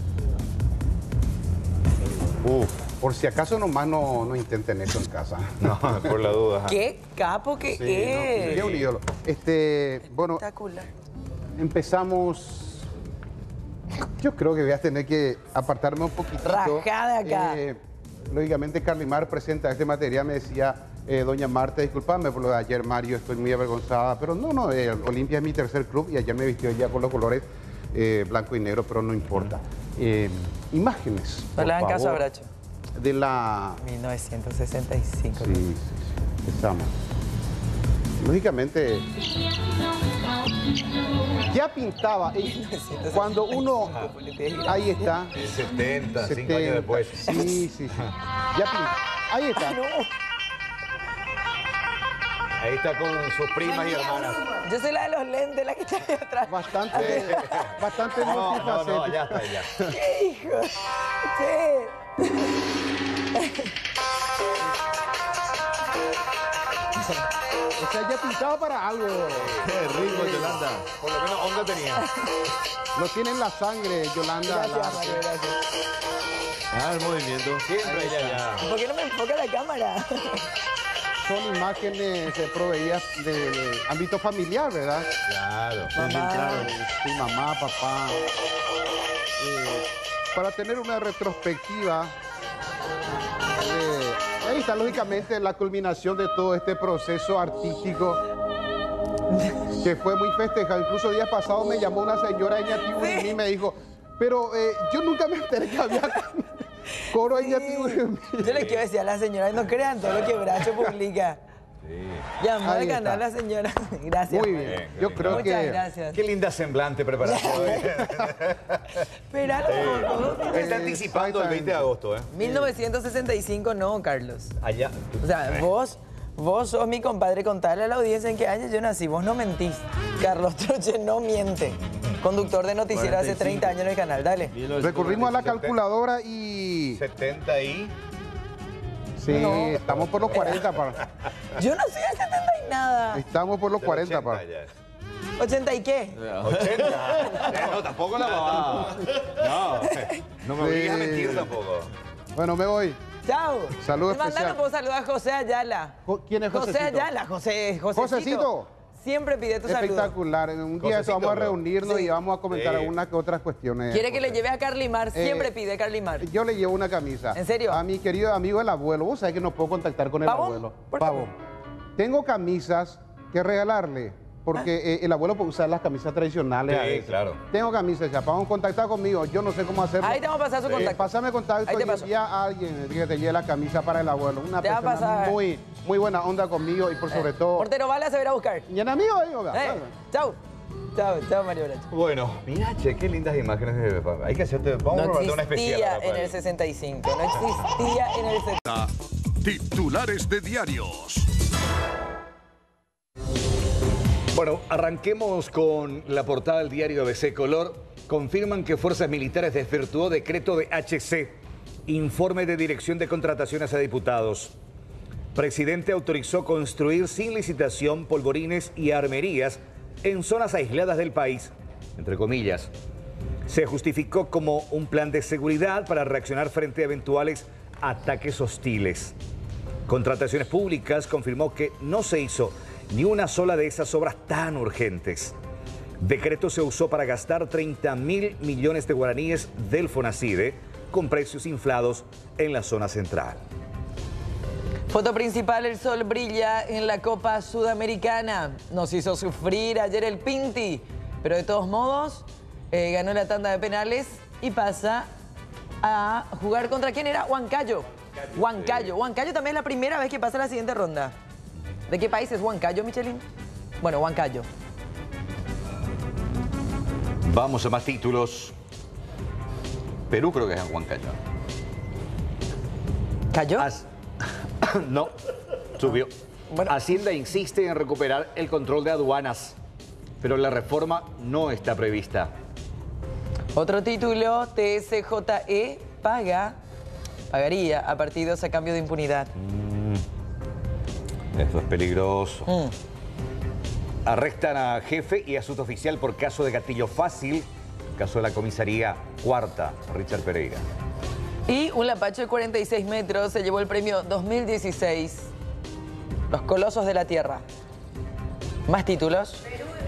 Uf, por si acaso nomás no, no intenten eso en casa. No, por la duda. ajá. Qué capo que Sí, es. no, sería un ídolo. Este, bueno, Espectacular. empezamos... Yo creo que voy a tener que apartarme un poquitito. Rajada acá. Eh, lógicamente, Carlimar presenta este material. Me decía, eh, doña Marta, disculpame por lo de ayer, Mario, estoy muy avergonzada. Pero no, no, eh, Olimpia es mi tercer club y ayer me vistió ya con los colores eh, blanco y negro, pero no importa. Eh, imágenes, No por le hagan caso a favor, Bracho. de la... mil novecientos sesenta y cinco. Sí, sí, sí, estamos. Lógicamente... Ya pintaba. Y cuando uno... Ahí está. setenta, cinco años después. Sí, sí, sí. Ya pintaba. Ahí está. Ahí está con sus primas y hermanas. Yo soy la de los lentes, la que está ahí atrás. Bastante, bastante No, no, multifacética. no, ya está, ya. ¿Qué hijo? ¿Qué? O sea, ya pintaba para algo. Qué rico, Yolanda. Por lo menos onda tenía. Lo tiene en la sangre, Yolanda. Gracias, la- Mario, gracias. Ah, el movimiento. Siempre ya, ya. ¿Por qué no me enfoca la cámara? Son imágenes eh, proveídas de, de ámbito familiar, ¿verdad? Claro. Mamá. Claro. Sí, mamá, papá. Eh, para tener una retrospectiva, eh, ahí está lógicamente la culminación de todo este proceso artístico que fue muy festejado. Incluso días pasados me llamó una señora de Ñatiburimí y me dijo, pero eh, yo nunca me enteré que había coro en Ñatiburimí. Yo les quiero decir a la señora, no crean todo lo que Bracho publica. Llamó Ahí al canal está. la señora. Gracias. Muy bien. Yo creo Muchas que... gracias. Qué linda semblante preparaste hoy. Esperalo, todo. Está anticipando el veinte de agosto, ¿eh? mil novecientos sesenta y cinco no, Carlos. Allá. O sea, vos, vos sos mi compadre, contale a la audiencia en qué año yo nací. Vos no mentís. Carlos Troche no miente. Conductor de noticiero hace treinta años en el canal. Dale. Recurrimos a la calculadora y... setenta y... Sí, No. estamos por los cuarenta, para. Yo no soy de setenta y nada. Estamos por los cuarenta, para. ¿ochenta y qué? ochenta. No, tampoco la mamá. No, no me obligas a mentir tampoco. Bueno, me voy. Chao. Saludos Y mandar, especial. no puedo saludar a José Ayala. ¿Quién es José Josecito? Ayala, José, Josecito. Josecito. Siempre pide tu saludo. Espectacular. En un día de eso Josecito, vamos a bro. reunirnos Sí. y vamos a comentar Sí. algunas que otras cuestiones. Quiere que le lleve a Carlimar, siempre Eh, pide Carlimar. Yo le llevo una camisa. ¿En serio? A mi querido amigo el abuelo. Vos sabés que no puedo contactar con el ¿Pavón? abuelo. ¿Por qué? Pavón. Tengo camisas que regalarle. Porque eh, el abuelo puede usar las camisas tradicionales. Sí, a veces. claro. Tengo camisas ya. Pavón, contactar conmigo. Yo no sé cómo hacerlo. Ahí te vamos a pasar su Eh, contacto. Pásame contacto Ahí te y paso. envía a alguien que te lleve la camisa para el abuelo. Una Te va a persona pasar. muy, muy buena onda conmigo y por sobre todo... Portero Bala se verá a buscar. Y en amigo, digo, Eh, chau. Chau, chau, Mario Bracho. Bueno, mira, che, qué lindas imágenes de papá. Hay que hacerte... Vamos a No robarte una especial. existía ahora, en para el sesenta y cinco, no existía en el setenta. Titulares de diarios. Bueno, arranquemos con la portada del diario A B C Color. Confirman que Fuerzas Militares desvirtuó decreto de H C. Informe de Dirección de Contrataciones a Diputados. Presidente autorizó construir sin licitación polvorines y armerías en zonas aisladas del país, entre comillas. Se justificó como un plan de seguridad para reaccionar frente a eventuales ataques hostiles. Contrataciones Públicas confirmó que no se hizo ni una sola de esas obras tan urgentes. Decreto se usó para gastar treinta mil millones de guaraníes del FONACIDE con precios inflados en la zona central. Foto principal, el sol brilla en la Copa Sudamericana. Nos hizo sufrir ayer el Pinti, pero de todos modos eh, ganó la tanda de penales y pasa a jugar contra quién era, Huancayo. Huancayo. Huancayo también es la primera vez que pasa a la siguiente ronda. ¿De qué país es Huancayo, Michelin? Bueno, Huancayo. Vamos a más títulos. Perú creo que es en Huancayo. ¿Cayó? As- no, subió. Hacienda insiste en recuperar el control de aduanas, pero la reforma no está prevista. Otro título, T S J E paga, pagaría a partidos a cambio de impunidad. Esto es peligroso. Arrestan a jefe y a su oficial por caso de gatillo fácil, caso de la comisaría cuarta, Richard Pereira. Y un lapacho de cuarenta y seis metros se llevó el premio dos mil dieciséis. Los Colosos de la Tierra. Más títulos.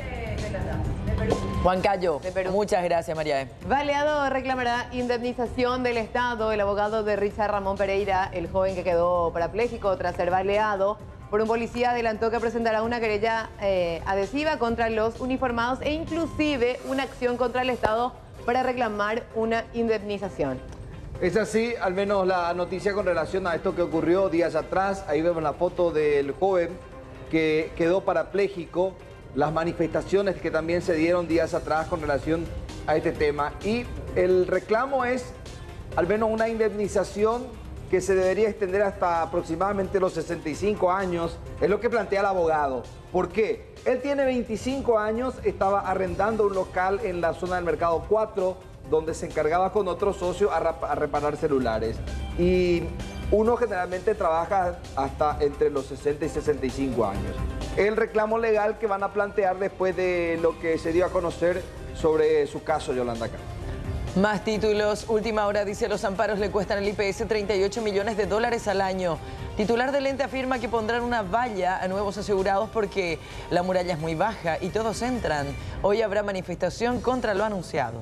Huancayo. Muchas gracias, María E. Baleado reclamará indemnización del Estado. El abogado de Richard Ramón Pereira, el joven que quedó parapléjico tras ser baleado por un policía, adelantó que presentará una querella eh, adhesiva contra los uniformados e inclusive una acción contra el Estado para reclamar una indemnización. Es así, al menos la noticia con relación a esto que ocurrió días atrás. Ahí vemos la foto del joven que quedó parapléjico las manifestaciones que también se dieron días atrás con relación a este tema. Y el reclamo es al menos una indemnización que se debería extender hasta aproximadamente los sesenta y cinco años, es lo que plantea el abogado. ¿Por qué? Él tiene veinticinco años, estaba arrendando un local en la zona del Mercado cuatro, donde se encargaba con otro socio a, a reparar celulares. Y uno generalmente trabaja hasta entre los sesenta y sesenta y cinco años. El reclamo legal que van a plantear después de lo que se dio a conocer sobre su caso, Yolanda Cano. Más títulos. Última hora dice: los amparos le cuestan al I P S treinta y ocho millones de dólares al año. Titular del ente afirma que pondrán una valla a nuevos asegurados porque la muralla es muy baja y todos entran. Hoy habrá manifestación contra lo anunciado.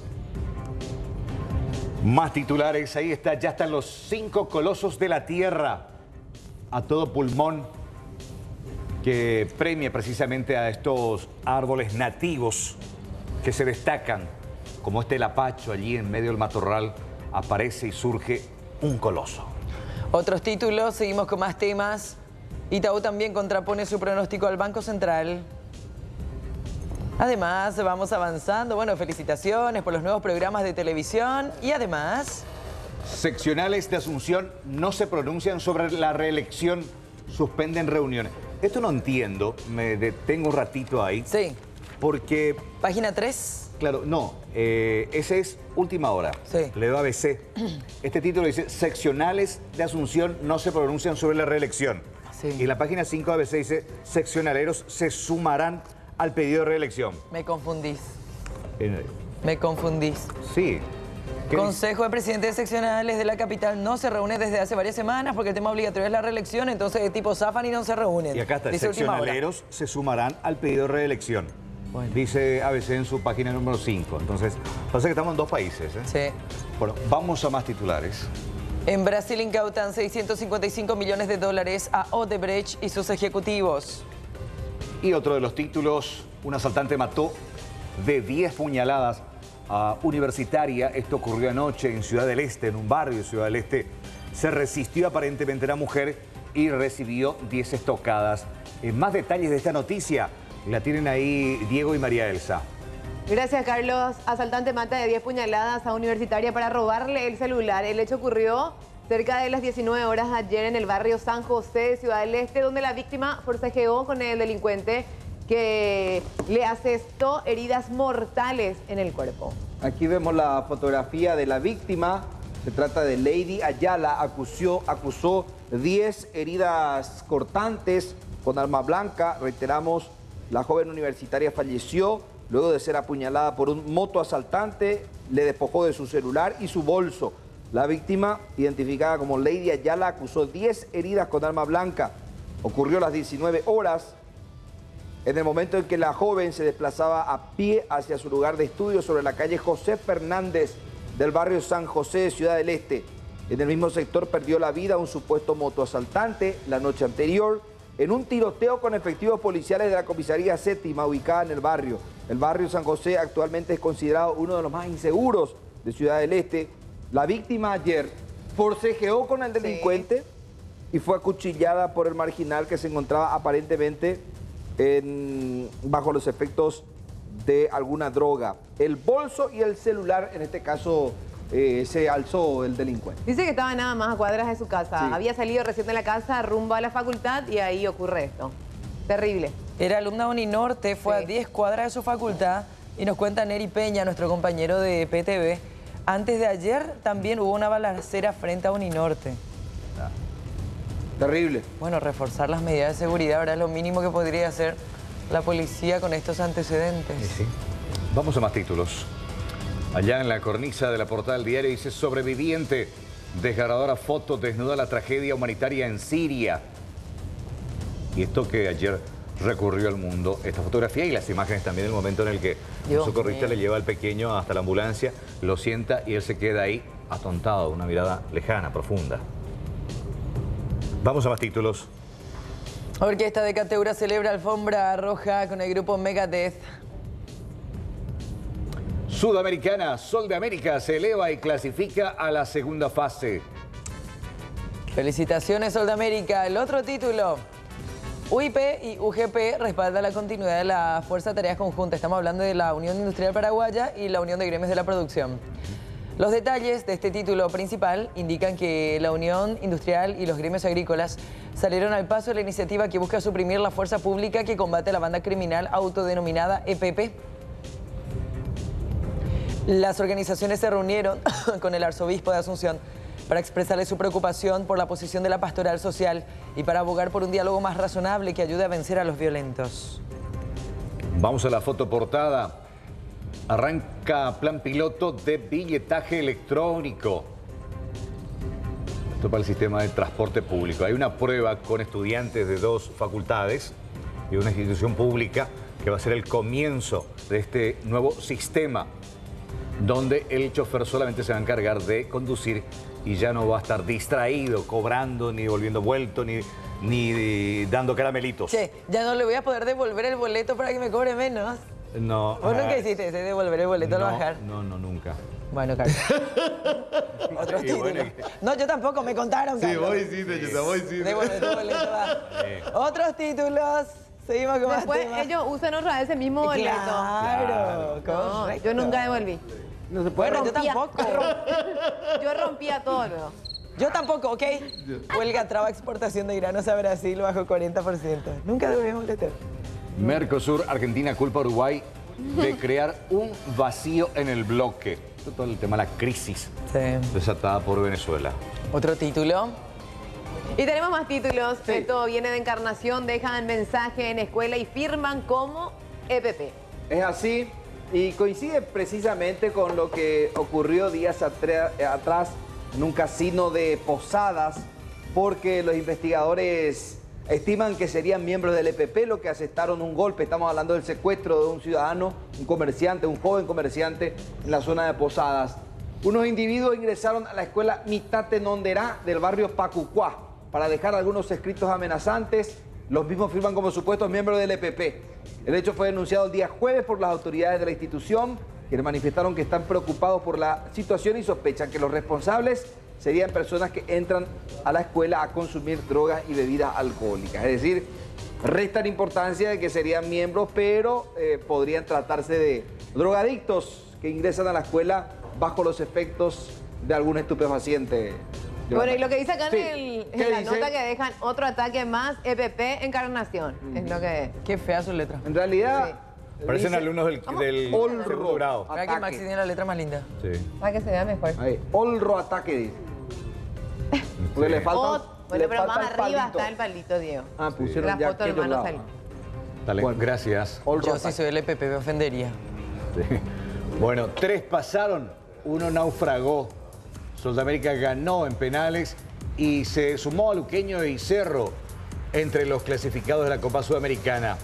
Más titulares. Ahí está, ya están los cinco colosos de la tierra a todo pulmón, que premia precisamente a estos árboles nativos que se destacan, como este lapacho allí en medio del matorral. Aparece y surge un coloso. Otros títulos, seguimos con más temas. Itaú también contrapone su pronóstico al Banco Central. Además, vamos avanzando. Bueno, felicitaciones por los nuevos programas de televisión. Y además... seccionales de Asunción no se pronuncian sobre la reelección, suspenden reuniones. Esto no entiendo, me detengo un ratito ahí. Sí. Porque... Página tres. Claro, no, eh, ese es Última Hora. Sí. Leo A B C. Este título dice: seccionales de Asunción no se pronuncian sobre la reelección. Sí. Y la página cinco de A B C dice: seccionaleros se sumarán al pedido de reelección. Me confundís. Eh, Me confundís. Sí. Consejo de Presidentes Seccionales de la capital no se reúne desde hace varias semanas porque el tema obligatorio es la reelección, entonces de tipo zafan y no se reúnen. Y acá está: dice seccionaleros se sumarán al pedido de reelección. Bueno. Dice A B C en su página número cinco. Entonces, pasa que estamos en dos países, ¿eh? Sí. Bueno, vamos a más titulares. En Brasil incautan seiscientos cincuenta y cinco millones de dólares a Odebrecht y sus ejecutivos. Y otro de los títulos: un asaltante mató de diez puñaladas a universitaria. Esto ocurrió anoche en Ciudad del Este, en un barrio de Ciudad del Este. Se resistió aparentemente la mujer y recibió diez estocadas. Eh, más detalles de esta noticia la tienen ahí Diego y María Elsa. Gracias, Carlos. Asaltante mata de diez puñaladas a universitaria para robarle el celular. El hecho ocurrió cerca de las diecinueve horas ayer en el barrio San José de Ciudad del Este, donde la víctima forcejeó con el delincuente que le asestó heridas mortales en el cuerpo. Aquí vemos la fotografía de la víctima. Se trata de Lady Ayala. Acusó, acusó diez heridas cortantes con arma blanca. Reiteramos, la joven universitaria falleció luego de ser apuñalada por un motoasaltante. Le despojó de su celular y su bolso. La víctima, identificada como Lady Ayala, acusó diez heridas con arma blanca. Ocurrió a las diecinueve horas. En el momento en que la joven se desplazaba a pie hacia su lugar de estudio sobre la calle José Fernández del barrio San José de Ciudad del Este. En el mismo sector perdió la vida un supuesto motoasaltante la noche anterior en un tiroteo con efectivos policiales de la comisaría séptima ubicada en el barrio. El barrio San José actualmente es considerado uno de los más inseguros de Ciudad del Este. La víctima ayer forcejeó con el delincuente sí. y fue acuchillada por el marginal que se encontraba aparentemente En, bajo los efectos de alguna droga. El bolso y el celular, en este caso, eh, se alzó el delincuente. Dice que estaba nada más a cuadras de su casa. Sí. Había salido recién de la casa rumbo a la facultad y ahí ocurre esto. Terrible. Era alumna de Uninorte, fue sí. a diez cuadras de su facultad y nos cuenta Neri Peña, nuestro compañero de P T V. Antes de ayer también hubo una balacera frente a Uninorte. Terrible. Bueno, reforzar las medidas de seguridad, ahora es lo mínimo que podría hacer la policía con estos antecedentes. Sí, sí. Vamos a más títulos. Allá en la cornisa de la portada del diario dice: sobreviviente, desgarradora foto desnuda la tragedia humanitaria en Siria. Y esto que ayer recurrió al mundo, esta fotografía y las imágenes también del momento en el que Dios un socorrista mío. le lleva al pequeño hasta la ambulancia, lo sienta y él se queda ahí atontado, una mirada lejana, profunda. Vamos a más títulos. Orquesta de Cateura celebra alfombra roja con el grupo Megadeth. Sudamericana, Sol de América se eleva y clasifica a la segunda fase. Felicitaciones, Sol de América. El otro título. U I P y U G P respaldan la continuidad de la Fuerza de Tareas Conjuntas. Estamos hablando de la Unión Industrial Paraguaya y la Unión de Gremios de la Producción. Los detalles de este título principal indican que la Unión Industrial y los gremios agrícolas salieron al paso de la iniciativa que busca suprimir la fuerza pública que combate a la banda criminal autodenominada E P P. Las organizaciones se reunieron con el arzobispo de Asunción para expresarle su preocupación por la posición de la pastoral social y para abogar por un diálogo más razonable que ayude a vencer a los violentos. Vamos a la foto portada. Arranca plan piloto de billetaje electrónico. Esto para el sistema de transporte público. Hay una prueba con estudiantes de dos facultades y una institución pública que va a ser el comienzo de este nuevo sistema, donde el chofer solamente se va a encargar de conducir y ya no va a estar distraído, cobrando, ni volviendo vuelto, ni, ni dando caramelitos. Che, ya no le voy a poder devolver el boleto para que me cobre menos. No. ¿Vos nunca ah, hiciste ese devolver el boleto no, al bajar? No, no, nunca. Bueno, Carlos. Otros Sí, títulos. bueno. No, yo tampoco, me contaron, Sí, Carlos. vos hiciste, Yesa, vos hiciste. Devolver tu boleto, va. Otros títulos. Seguimos con más Después temas. ellos usan otra vez ese mismo boleto. Claro, No, correcto. yo nunca devolví. No se puede. Bueno, yo Rompía- tampoco. Yo rompía todo luego. Yo tampoco, ¿ok? Huelga traba exportación de granos a Brasil bajo cuarenta por ciento. Nunca devolvimos boleto. Mercosur, Argentina culpa a Uruguay de crear un vacío en el bloque. Esto todo el tema de la crisis desatada por Venezuela. Otro título. Y tenemos más títulos. Esto viene de Encarnación. Dejan mensaje en escuela y firman como E P P. Es así y coincide precisamente con lo que ocurrió días atre- atrás en un casino de Posadas, porque los investigadores estiman que serían miembros del E P P los que asestaron un golpe. Estamos hablando del secuestro de un ciudadano, un comerciante, un joven comerciante en la zona de Posadas. Unos individuos ingresaron a la escuela Mitate Nonderá del barrio Pacucuá para dejar algunos escritos amenazantes. Los mismos firman como supuestos miembros del E P P. El hecho fue denunciado el día jueves por las autoridades de la institución, quienes manifestaron que están preocupados por la situación y sospechan que los responsables serían personas que entran a la escuela a consumir drogas y bebidas alcohólicas. Es decir, restan importancia de que serían miembros, pero eh, podrían tratarse de drogadictos que ingresan a la escuela bajo los efectos de algún estupefaciente. Bueno, y lo que dice acá Sí. en, el- ¿Qué en la dice? nota que dejan otro ataque más, E P P Encarnación. Es lo que... Qué fea su letra. En realidad... Parecen dice- alumnos del, del Olro. segundo grado. Para que Maxi tiene la letra más linda. Sí. Para que se vea mejor. Ahí, Olro ataque, dice. Porque le falta, Ot- le bueno, pero falta más el arriba palito. está el palito, Diego. Ah, pusieron La ya foto del aquellos hermano lados. Salí. Dale, gracias. Yo si soy el E P P me ofendería. Sí. Bueno, tres pasaron, uno naufragó. Sudamérica ganó en penales y se sumó a Luqueño y Cerro entre los clasificados de la Copa Sudamericana.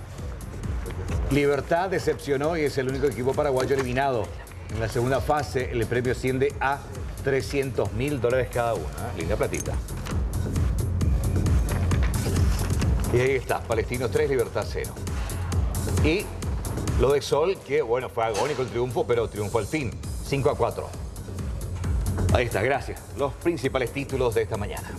Libertad decepcionó y es el único equipo paraguayo eliminado. En la segunda fase el premio asciende a trescientos mil dólares cada uno. ¿eh? Linda platita. Y ahí está, Palestinos tres, Libertad cero. Y lo de Sol, que bueno, fue agónico el triunfo, pero triunfó al fin, cinco a cuatro. Ahí está, gracias. Los principales títulos de esta mañana.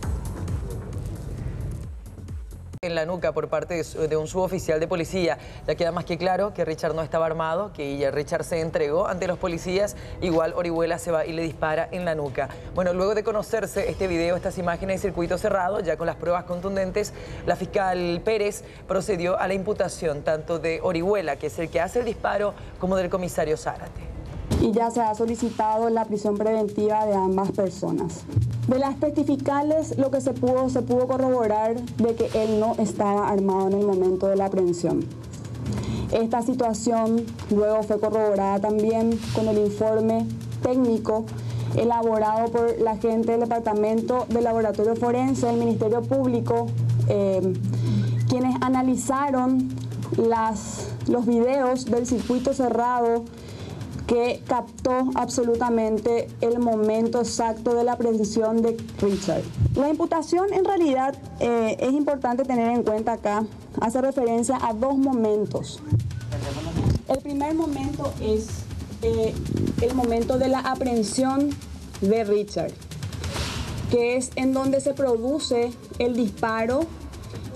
En la nuca por parte de, su- de un suboficial de policía. Ya queda más que claro que Richard no estaba armado, que Richard se entregó ante los policías. Igual Orihuela se va y le dispara en la nuca. Bueno, luego de conocerse este video, estas imágenes de circuito cerrado, ya con las pruebas contundentes, la fiscal Pérez procedió a la imputación tanto de Orihuela, que es el que hace el disparo, como del comisario Zárate. Y ya se ha solicitado la prisión preventiva de ambas personas. De las testificales, lo que se pudo, se pudo corroborar de que él no estaba armado en el momento de la aprehensión. Esta situación luego fue corroborada también con el informe técnico elaborado por la gente del Departamento de Laboratorio Forense del Ministerio Público, eh, quienes analizaron las, los videos del circuito cerrado que captó absolutamente el momento exacto de la aprehensión de Richard. La imputación en realidad eh, es importante tener en cuenta acá, hace referencia a dos momentos. El primer momento es eh, el momento de la aprehensión de Richard, que es en donde se produce el disparo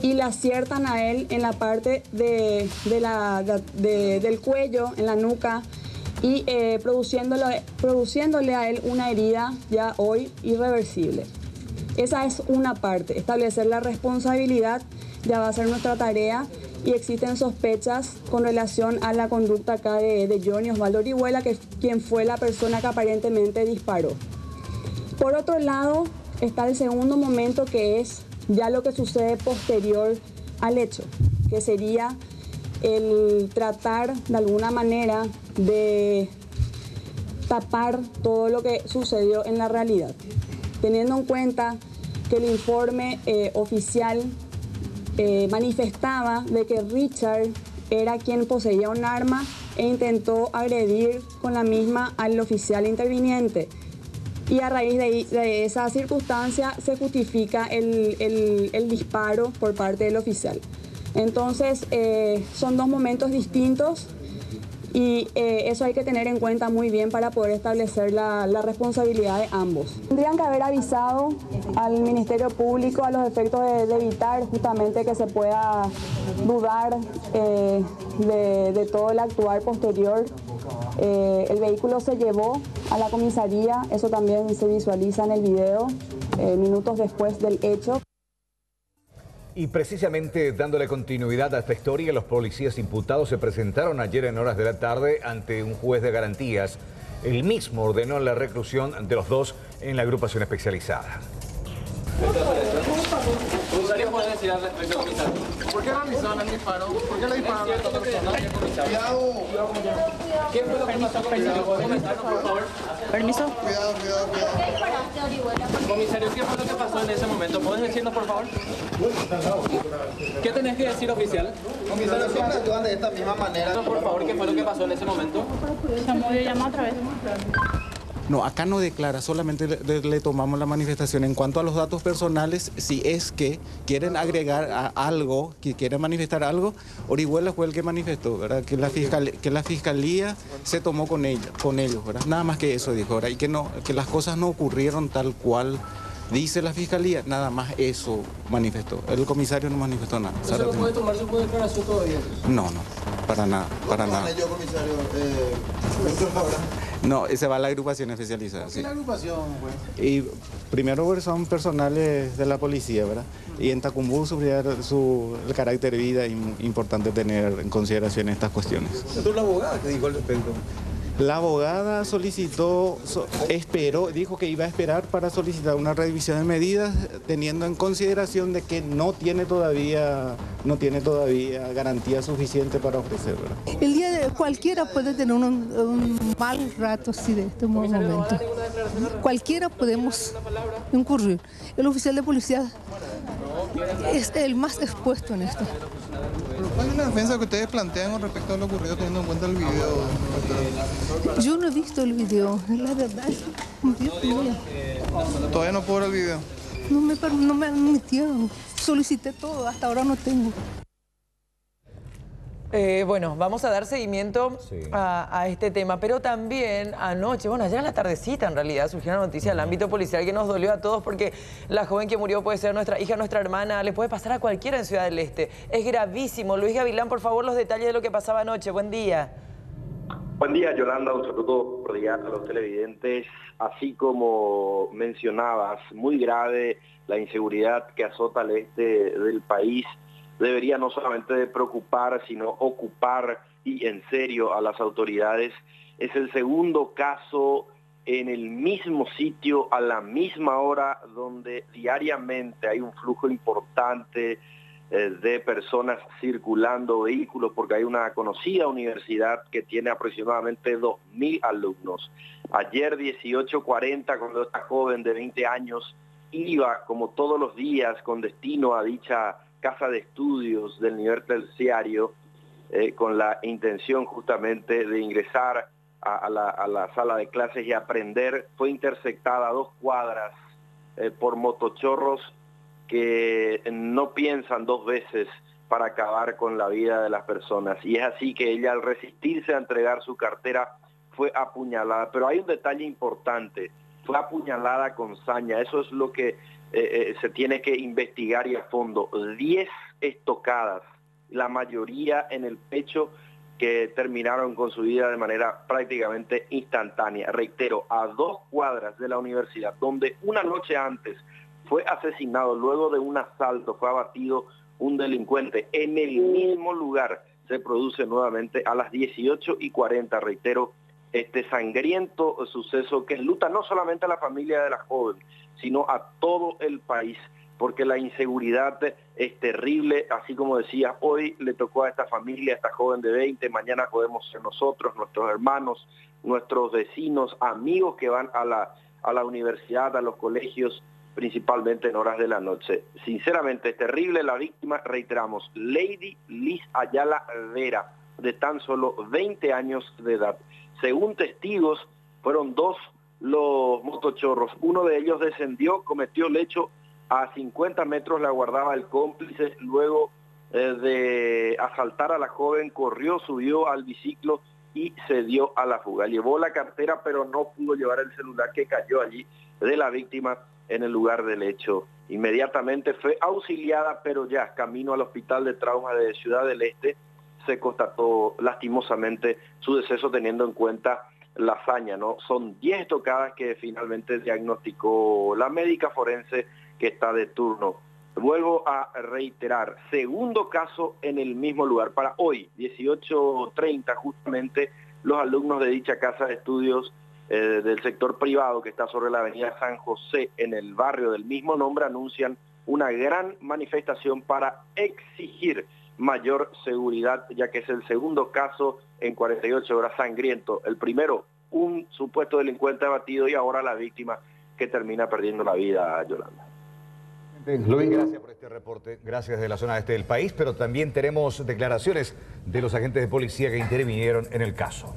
y le aciertan a él en la parte de, de la, de, de, del cuello, en la nuca, y eh, produciéndole, produciéndole a él una herida ya hoy irreversible. Esa es una parte, establecer la responsabilidad ya va a ser nuestra tarea, y existen sospechas con relación a la conducta acá de, de Johnny Osvaldo Orihuela, que es quien fue la persona que aparentemente disparó. Por otro lado, está el segundo momento, que es ya lo que sucede posterior al hecho, que sería el tratar de alguna manera de tapar todo lo que sucedió en la realidad, teniendo en cuenta que el informe eh, oficial eh, manifestaba de que Richard era quien poseía un arma e intentó agredir con la misma al oficial interviniente. Y a raíz de, de esa circunstancia se justifica el, el, el disparo por parte del oficial. Entonces, eh, son dos momentos distintos, y eh, eso hay que tener en cuenta muy bien para poder establecer la, la responsabilidad de ambos. Tendrían que haber avisado al Ministerio Público a los efectos de, de evitar justamente que se pueda dudar eh, de, de todo el actuar posterior. Eh, el vehículo se llevó a la comisaría, eso también se visualiza en el video, eh, minutos después del hecho. Y precisamente dándole continuidad a esta historia, los policías imputados se presentaron ayer en horas de la tarde ante un juez de garantías. El mismo ordenó la reclusión de los dos en la agrupación especializada. ¿Comisario puede decir al respecto, comisario? ¿Por qué realizaron el disparo? ¿Por qué le dispararon a esta persona? Cuidado. ¿Qué fue lo que pasó, comisario? ¿Puede comentarnos, por favor? Permiso. Cuidado, cuidado, cuidado. Comisario, ¿qué fue lo que pasó en ese momento? ¿Puedes decirnos, por favor? ¿Qué tenés que decir, oficial? Comisario, siempre actúan de esta misma manera. Por favor, ¿qué fue lo que pasó en ese momento? Llamó y llamó otra vez. No, acá no declara, solamente le, le tomamos la manifestación. En cuanto a los datos personales, si es que quieren agregar a algo, que quieren manifestar algo, Orihuela fue el que manifestó, ¿verdad? Que la fiscalía, que la fiscalía se tomó con, ella, con ellos, ¿verdad? Nada más que eso dijo, ¿verdad? Y que, no, que las cosas no ocurrieron tal cual dice la fiscalía, nada más eso manifestó. El comisario no manifestó nada. ¿No se lo puede tomar su declaración todavía? No, no, para nada, para nada. Yo, comisario, eh, no, ese va a la agrupación especializada. ¿Qué Sí. es la agrupación, pues? Y primero son personales de la policía, ¿verdad? Y en Tacumbú su, su, el carácter de vida es importante tener en consideración estas cuestiones. ¿Entonces la abogada qué dijo al respecto? La abogada solicitó, so, esperó, dijo que iba a esperar para solicitar una revisión de medidas, teniendo en consideración de que no tiene todavía, no tiene todavía garantía suficiente para ofrecer, ¿verdad? El día de cualquiera puede tener un, un mal rato así de este momento. Cualquiera podemos incurrir. El oficial de policía es el más expuesto en esto. ¿Cuál es la defensa que ustedes plantean con respecto a lo ocurrido teniendo en cuenta el video? Yo no he visto el video, la verdad. Dios mío. ¿Todavía no puedo ver el video? No me, no me admitieron. Solicité todo, hasta ahora no tengo. Eh, bueno, vamos a dar seguimiento sí. a, a este tema, pero también anoche, bueno, ayer en la tardecita en realidad surgió una noticia del ámbito policial que nos dolió a todos porque la joven que murió puede ser nuestra hija, nuestra hermana, le puede pasar a cualquiera en Ciudad del Este. Es gravísimo. Luis Gavilán, por favor, los detalles de lo que pasaba anoche. Buen día. Buen día, Yolanda, un saludo cordial a los televidentes. Así como mencionabas, muy grave la inseguridad que azota al este del país. Debería no solamente de preocupar, sino ocupar y en serio a las autoridades. Es el segundo caso en el mismo sitio, a la misma hora, donde diariamente hay un flujo importante eh, de personas circulando vehículos, porque hay una conocida universidad que tiene aproximadamente dos mil alumnos. Ayer, dieciocho cuarenta, cuando esta joven de veinte años iba, como todos los días, con destino a dicha casa de estudios del nivel terciario, eh, con la intención justamente de ingresar a, a, la, a la sala de clases y aprender, fue interceptada a dos cuadras eh, por motochorros que no piensan dos veces para acabar con la vida de las personas. Y es así que ella, al resistirse a entregar su cartera, fue apuñalada. Pero hay un detalle importante. fue apuñalada con saña. Eso es lo que eh, eh, se tiene que investigar y a fondo. diez estocadas, la mayoría en el pecho, que terminaron con su vida de manera prácticamente instantánea. Reitero, a dos cuadras de la universidad, donde una noche antes fue asesinado, luego de un asalto, fue abatido un delincuente. En el mismo lugar se produce nuevamente a las dieciocho y cuarenta, reitero, este sangriento suceso que enluta no solamente a la familia de la joven, sino a todo el país, porque la inseguridad es terrible, así como decía, hoy le tocó a esta familia, a esta joven de veinte, mañana podemos ser nosotros, nuestros hermanos, nuestros vecinos, amigos que van a la, a la universidad, a los colegios, principalmente en horas de la noche. Sinceramente es terrible. La víctima, reiteramos, Lady Liz Ayala Vera, de tan solo veinte años de edad. Según testigos, fueron dos los motochorros. Uno de ellos descendió, cometió el hecho, a cincuenta metros le aguardaba el cómplice. Luego eh, de asaltar a la joven, corrió, subió al biciclo y se dio a la fuga. Llevó la cartera, pero no pudo llevar el celular, que cayó allí de la víctima en el lugar del hecho. Inmediatamente fue auxiliada, pero ya camino al hospital de trauma de Ciudad del Este se constató lastimosamente su deceso, teniendo en cuenta la hazaña, ¿no? Son diez tocadas que finalmente diagnosticó la médica forense que está de turno. Vuelvo a reiterar, segundo caso en el mismo lugar. Para hoy, dieciocho treinta, justamente los alumnos de dicha casa de estudios eh, del sector privado que está sobre la avenida San José, en el barrio del mismo nombre, anuncian una gran manifestación para exigir mayor seguridad, ya que es el segundo caso en cuarenta y ocho horas sangriento. El primero, un supuesto delincuente abatido, y ahora la víctima que termina perdiendo la vida, Yolanda. Luis, gracias por este reporte, gracias de la zona este del país, pero también tenemos declaraciones de los agentes de policía que intervinieron en el caso.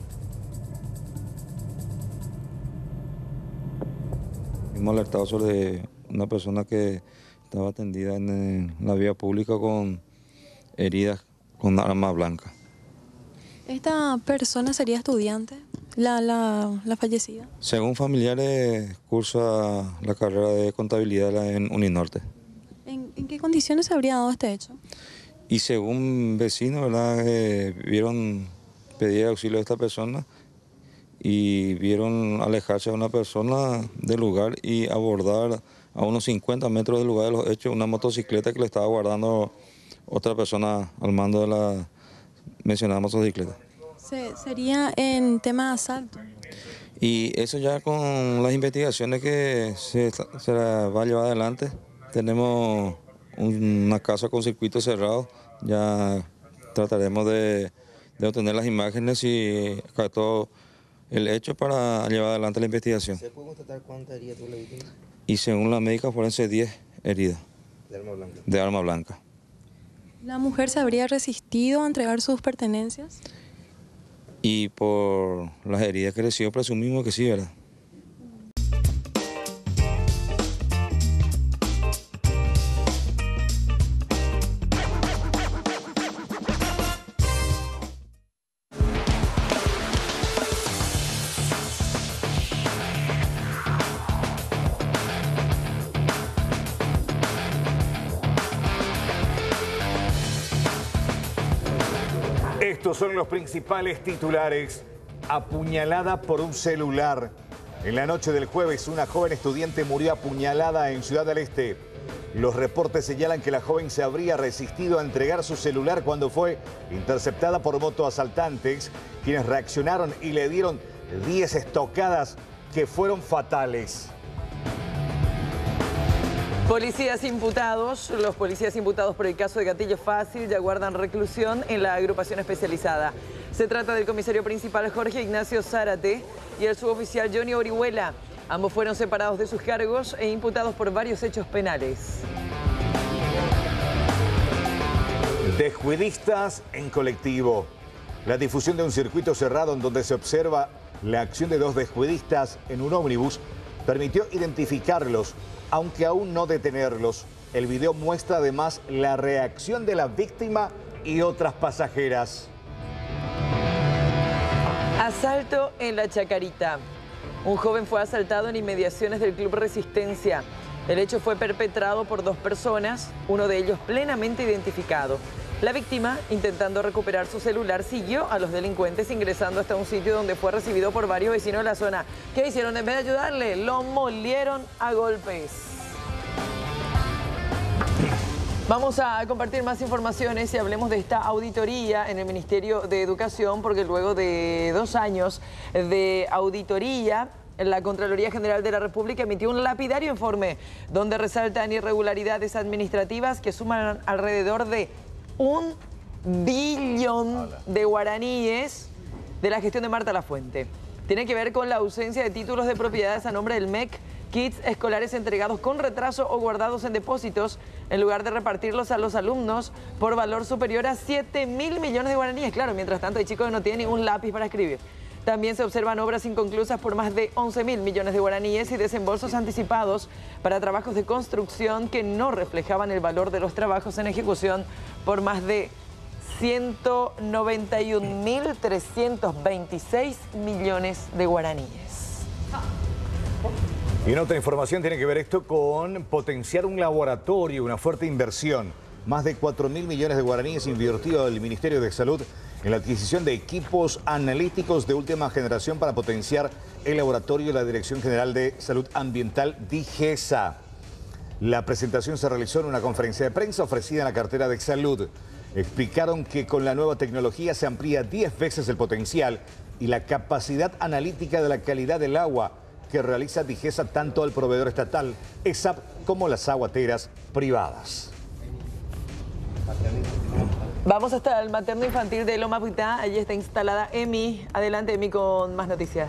Hemos alertado sobre una persona que estaba atendida en la vía pública con heridas con arma blanca. ¿Esta persona sería estudiante, la, la, la fallecida? Según familiares, cursa la carrera de contabilidad en Uninorte. ¿En, en qué condiciones se habría dado este hecho? Y según vecinos, ¿verdad? Eh, vieron pedir auxilio a esta persona y vieron alejarse a una persona del lugar y abordar a unos cincuenta metros del lugar de los hechos una motocicleta que le estaba guardando otra persona al mando de la mencionada motocicleta. Se, ¿Sería en tema de asalto? Y eso ya con las investigaciones que se, se va a llevar adelante. Tenemos una casa con circuito cerrado, ya trataremos de, de obtener las imágenes y todo el hecho para llevar adelante la investigación. ¿Se puede constatar cuántas heridas tuvo la víctima? Y según la médica forense, diez heridas. ¿De arma blanca? De arma blanca. ¿La mujer se habría resistido a entregar sus pertenencias? Y por las heridas que recibió, presumimos que sí, ¿verdad? Estos son los principales titulares. Apuñalada por un celular. En la noche del jueves, una joven estudiante murió apuñalada en Ciudad del Este. Los reportes señalan que la joven se habría resistido a entregar su celular cuando fue interceptada por motoasaltantes, quienes reaccionaron y le dieron diez estocadas que fueron fatales. Policías imputados, los policías imputados por el caso de Gatillo Fácil ya guardan reclusión en la agrupación especializada. Se trata del comisario principal Jorge Ignacio Zárate y el suboficial Johnny Orihuela. Ambos fueron separados de sus cargos e imputados por varios hechos penales. Descuidistas en colectivo. La difusión de un circuito cerrado en donde se observa la acción de dos descuidistas en un ómnibus permitió identificarlos, aunque aún no detenerlos. El video muestra además la reacción de la víctima y otras pasajeras. Asalto en La Chacarita. Un joven fue asaltado en inmediaciones del Club Resistencia. El hecho fue perpetrado por dos personas, uno de ellos plenamente identificado. La víctima, intentando recuperar su celular, siguió a los delincuentes ingresando hasta un sitio donde fue recibido por varios vecinos de la zona. ¿Qué hicieron? En vez de ayudarle, lo molieron a golpes. Vamos a compartir más informaciones y hablemos de esta auditoría en el Ministerio de Educación, porque luego de dos años de auditoría, la Contraloría General de la República emitió un lapidario informe donde resaltan irregularidades administrativas que suman alrededor de un billón de guaraníes de la gestión de Marta Lafuente. Tiene que ver con la ausencia de títulos de propiedades a nombre del M E C, kits escolares entregados con retraso o guardados en depósitos, en lugar de repartirlos a los alumnos por valor superior a siete mil millones de guaraníes. Claro, mientras tanto hay chicos que no tienen ni un lápiz para escribir. También se observan obras inconclusas por más de once mil millones de guaraníes y desembolsos anticipados para trabajos de construcción que no reflejaban el valor de los trabajos en ejecución por más de ciento noventa y un mil trescientos veintiséis millones de guaraníes. Y en otra información tiene que ver esto con potenciar un laboratorio, una fuerte inversión. Más de cuatro mil millones de guaraníes invirtió el Ministerio de Salud en la adquisición de equipos analíticos de última generación para potenciar el laboratorio de la Dirección General de Salud Ambiental, DIGESA. La presentación se realizó en una conferencia de prensa ofrecida en la cartera de Salud. Explicaron que con la nueva tecnología se amplía diez veces el potencial y la capacidad analítica de la calidad del agua que realiza DIGESA tanto al proveedor estatal, ESAP, como las aguateras privadas. Vamos hasta el materno infantil de Loma Putá. Allí está instalada Emi. Adelante, Emi, con más noticias.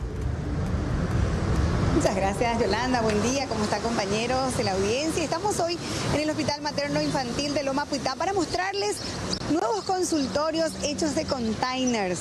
Muchas gracias, Yolanda. Buen día. ¿Cómo están, compañeros de la audiencia? Estamos hoy en el Hospital Materno Infantil de Loma Putá para mostrarles nuevos consultorios hechos de containers.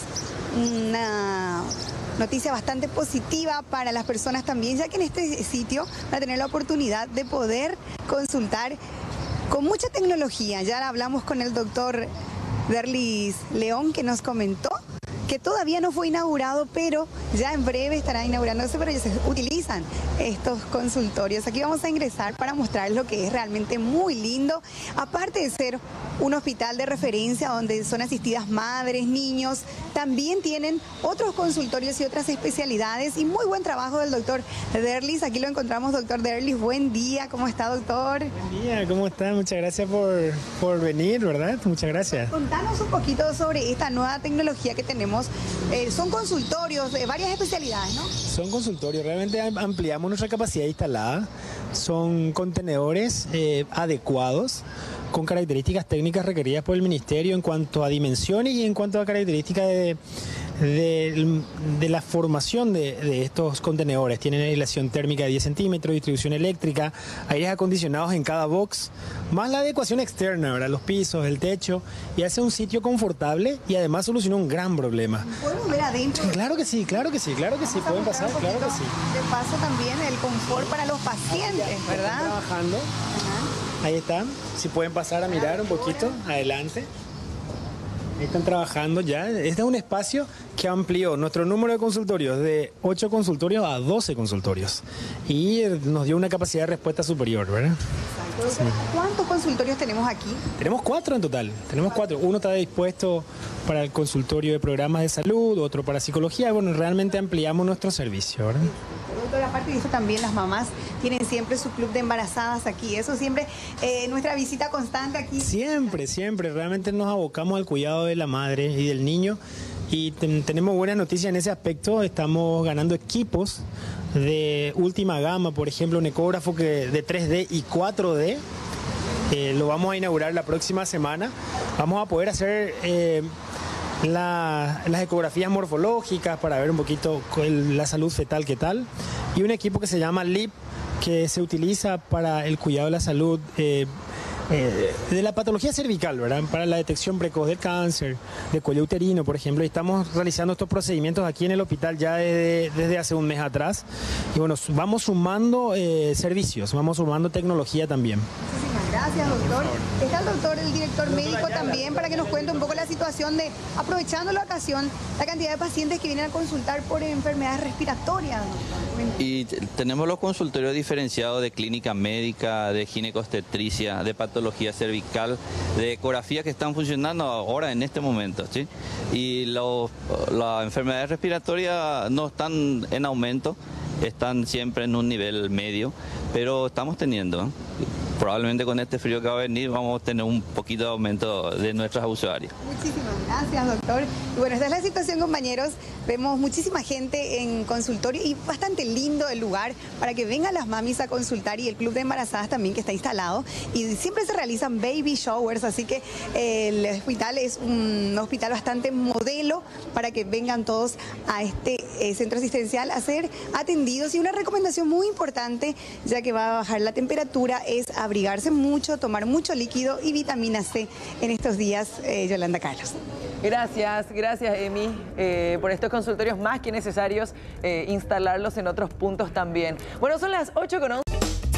Una noticia bastante positiva para las personas también, ya que en este sitio van a tener la oportunidad de poder consultar con mucha tecnología. Ya hablamos con el doctor Derlis León, que nos comentó que todavía no fue inaugurado, pero ya en breve estará inaugurándose, pero ya se utilizan estos consultorios. Aquí vamos a ingresar para mostrar lo que es realmente muy lindo, aparte de ser un hospital de referencia donde son asistidas madres, niños, también tienen otros consultorios y otras especialidades, y muy buen trabajo del doctor Derlis. Aquí lo encontramos, doctor Derlis. Buen día, ¿cómo está, doctor? Buen día, ¿cómo está? Muchas gracias por, por venir, ¿verdad? Muchas gracias. Contanos un poquito sobre esta nueva tecnología que tenemos. Eh, son consultorios de varias especialidades, ¿no? Son consultorios, realmente ampliamos nuestra capacidad instalada. Son contenedores eh, adecuados, con características técnicas requeridas por el Ministerio en cuanto a dimensiones y en cuanto a características de, de, de la formación de, de estos contenedores. Tienen aislación térmica de diez centímetros, distribución eléctrica, aires acondicionados en cada box, más la adecuación externa, ¿verdad? Los pisos, el techo, y hace un sitio confortable y además soluciona un gran problema. ¿Podemos ver adentro? Claro que sí, claro que sí, claro que sí, pueden pasar, claro que sí. De paso también el confort para los pacientes, ¿verdad? Están trabajando. Ajá. Ahí están, si pueden pasar a mirar un poquito, adelante. Ahí están trabajando ya. Este es un espacio que amplió nuestro número de consultorios de ocho consultorios a doce consultorios y nos dio una capacidad de respuesta superior, ¿verdad? Sí. ¿Cuántos consultorios tenemos aquí? Tenemos cuatro en total, tenemos cuatro. Uno está dispuesto para el consultorio de programas de salud, otro para psicología. Bueno, realmente ampliamos nuestro servicio, ¿verdad? Doctor, aparte de eso también las mamás tienen siempre su club de embarazadas aquí. Eso siempre, eh, nuestra visita constante aquí. Siempre, siempre. Realmente nos abocamos al cuidado de la madre y del niño. Y ten, tenemos buena noticia en ese aspecto. Estamos ganando equipos de última gama, por ejemplo, un ecógrafo que de tres D y cuatro D. Eh, lo vamos a inaugurar la próxima semana. Vamos a poder hacer eh, la, las ecografías morfológicas para ver un poquito el, la salud fetal, qué tal. Y un equipo que se llama L I P, que se utiliza para el cuidado de la salud eh, eh, de la patología cervical, ¿verdad? Para la detección precoz del cáncer, de cuello uterino, por ejemplo. Y estamos realizando estos procedimientos aquí en el hospital ya desde, desde hace un mes atrás. Y bueno, vamos sumando eh, servicios, vamos sumando tecnología también. Muchísimas Gracias, doctor. Está el doctor, el director médico también, para que nos cuente un poco la situación de, aprovechando la ocasión, la cantidad de pacientes que vienen a consultar por enfermedades respiratorias. Y tenemos los consultorios diferenciados de clínica médica, de ginecobstetricia, de patología cervical, de ecografía que están funcionando ahora en este momento, ¿sí? Y los, las enfermedades respiratorias no están en aumento, están siempre en un nivel medio, pero estamos teniendo, ¿eh? Probablemente con este frío que va a venir vamos a tener un poquito de aumento de nuestras usuarias. Muchísimas gracias, doctor. Y bueno, esta es la situación, compañeros. Vemos muchísima gente en consultorio y bastante lindo el lugar para que vengan las mamis a consultar, y el club de embarazadas también que está instalado. Y siempre se realizan baby showers, así que eh, el hospital es un hospital bastante modelo para que vengan todos a este eh, centro asistencial a ser atendidos. Y una recomendación muy importante, ya que va a bajar la temperatura, es abrigarse mucho, tomar mucho líquido y vitamina C en estos días, eh, Yolanda, Carlos. Gracias, gracias Emi, eh, por estos consultorios más que necesarios, eh, instalarlos en otros puntos también. Bueno, son las ocho con once.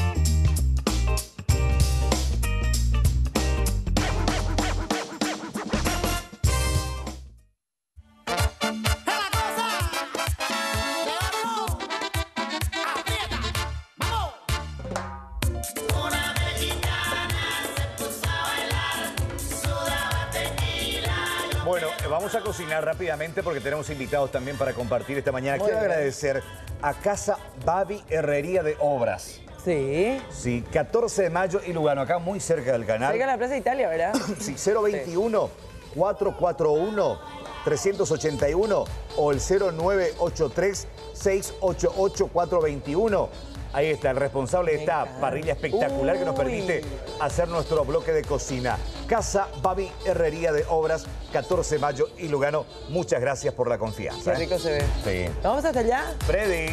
Bueno, vamos a cocinar rápidamente porque tenemos invitados también para compartir esta mañana. Muy Quiero bien. agradecer a Casa Babi Herrería de Obras. Sí. Sí, catorce de mayo y Lugano, acá muy cerca del canal. Cerca de la Plaza Italia, ¿verdad? Sí, cero veintiuno, cuatrocientos cuarenta y uno, trescientos ochenta y uno o el cero nueve ocho tres, seis ocho ocho, cuatro dos uno. Ahí está, el responsable de esta parrilla espectacular que nos permite hacer nuestro bloque de cocina. Casa Babi Herrería de Obras, catorce de mayo y Lugano. Muchas gracias por la confianza. Qué rico se ve. Sí. ¿Vamos hasta allá? Freddy.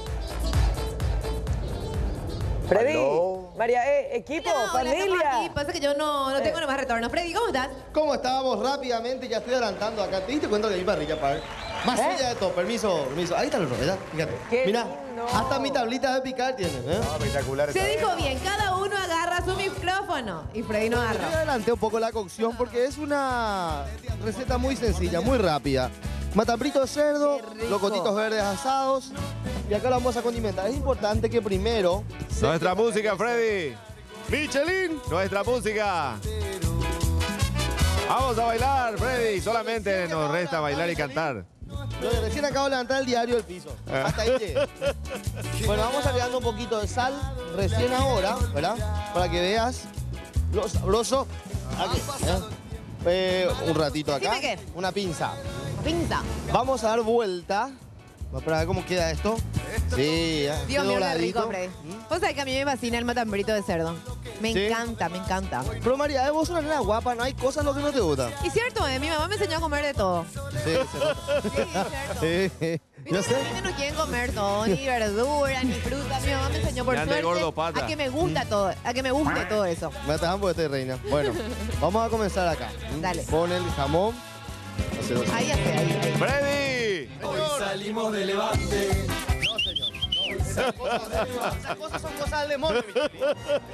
Freddy, Aló. María, eh, equipo, Hola, hola, estamos familia. aquí. Pasa que yo no, no tengo nomás retorno. Freddy, ¿cómo estás? ¿Cómo estábamos? Rápidamente, ya estoy adelantando acá. ¿Te diste cuenta que hay parrilla para más ¿Eh? allá de todo? Permiso, permiso. Ahí está el ¿verdad? Fíjate. Qué Mira, lindo. hasta mi tablita de picar tiene, ¿eh? No, espectacular. Se esta- dijo bien, cada uno agarra su micrófono. Y Freddy no Yo agarra. adelanté un poco la cocción porque es una receta muy sencilla, muy rápida. Matambrito de cerdo, locotitos verdes asados y acá lo vamos a condimentar. Es importante que primero... Nuestra música, Freddy. Michelin, nuestra música. Vamos a bailar, Freddy. Solamente nos resta bailar y cantar. Yo recién acabo de levantar el diario del piso. Hasta ahí llegué. Bueno, vamos agregando un poquito de sal recién ahora, ¿verdad? Para que veas lo sabroso. Aquí, ¿eh? Eh, un ratito acá. Dime qué. Una pinza. Pinza. Vamos a dar vuelta. Para ver cómo queda esto. Sí, ya. Dios quedó mío, qué rico, doradito. Freddy. Vos sabés que a mí me fascina el matambrito de cerdo. Me ¿Sí? encanta, me encanta. Pero María, vos sos una nena guapa, no hay cosas lo que no te gusta. Y cierto, eh, mi mamá me enseñó a comer de todo. Sí, se nota. Sí, sí. Yo Viste que sé. los niños no quieren comer todo, ni verdura, ni fruta. Mi mamá me enseñó por Ya ande suerte gordo, pata. a que me gusta todo, a que me guste todo eso. Me atajan por este, reina. Bueno, vamos a comenzar acá. Dale. Con el jamón. Ahí hace, ahí, ahí. ¡Freddy! Hoy salimos de Levante. No, señor. No, esas cosas, esas cosas son cosas del demonio, mi querido.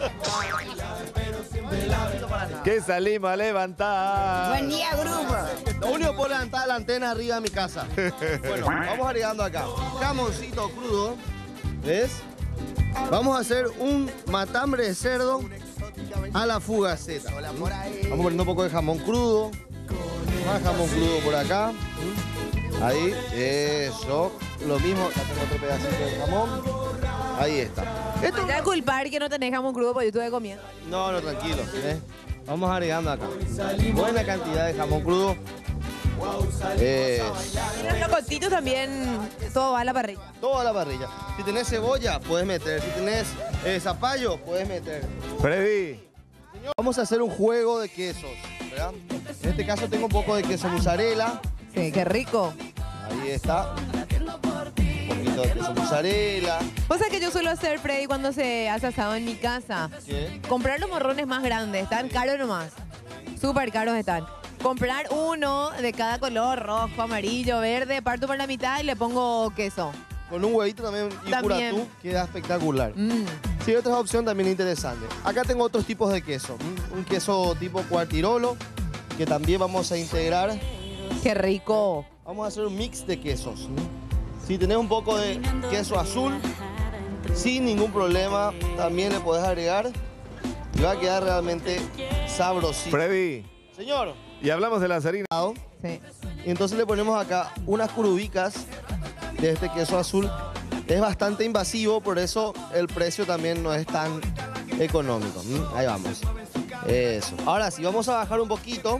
Que salimos a levantar. Buen día, grupo. Lo único por levantar la antena arriba de mi casa. Bueno, vamos agregando acá. Jamoncito crudo. ¿Ves? Vamos a hacer un matambre de cerdo a la fugaceta. Vamos poniendo un poco de jamón crudo. Más jamón crudo por acá. Ahí, eso. Lo mismo, acá tengo otro pedacito de jamón. Ahí está. Esto te voy a culpar que no tenés jamón crudo porque yo estuve comiendo. No, no, tranquilo. ¿eh? Vamos agregando acá. Buena cantidad de jamón crudo. Eh, Y los locotitos también, todo va a la parrilla. todo a la parrilla. Si tenés cebolla, puedes meter. Si tenés eh, zapallo, puedes meter. Freddy. Vamos a hacer un juego de quesos, ¿verdad? En este caso tengo un poco de queso mozzarella. Sí, qué rico. Ahí está. Un poquito de queso mozzarella. Vos sabés que yo suelo hacer, Freddy, cuando se hace asado en mi casa. ¿Qué? Comprar los morrones más grandes, están caros nomás. Súper caros están. Comprar uno de cada color, rojo, amarillo, verde, parto por la mitad y le pongo queso. Con un huevito también y También. curatú, queda espectacular. Mm. Sí, otra opción también interesante. Acá tengo otros tipos de queso. ¿m? Un queso tipo cuartirolo, que también vamos a integrar. ¡Qué rico! Vamos a hacer un mix de quesos. ¿m? Si tenés un poco de queso azul, sin ningún problema, también le podés agregar. Y va a quedar realmente sabrosito. Freddy. Señor. Y hablamos de las harinas. Sí. Y entonces le ponemos acá unas curubicas de este queso azul. Es bastante invasivo, por eso el precio también no es tan económico. ¿Mm? Ahí vamos. Eso. Ahora sí, vamos a bajar un poquito.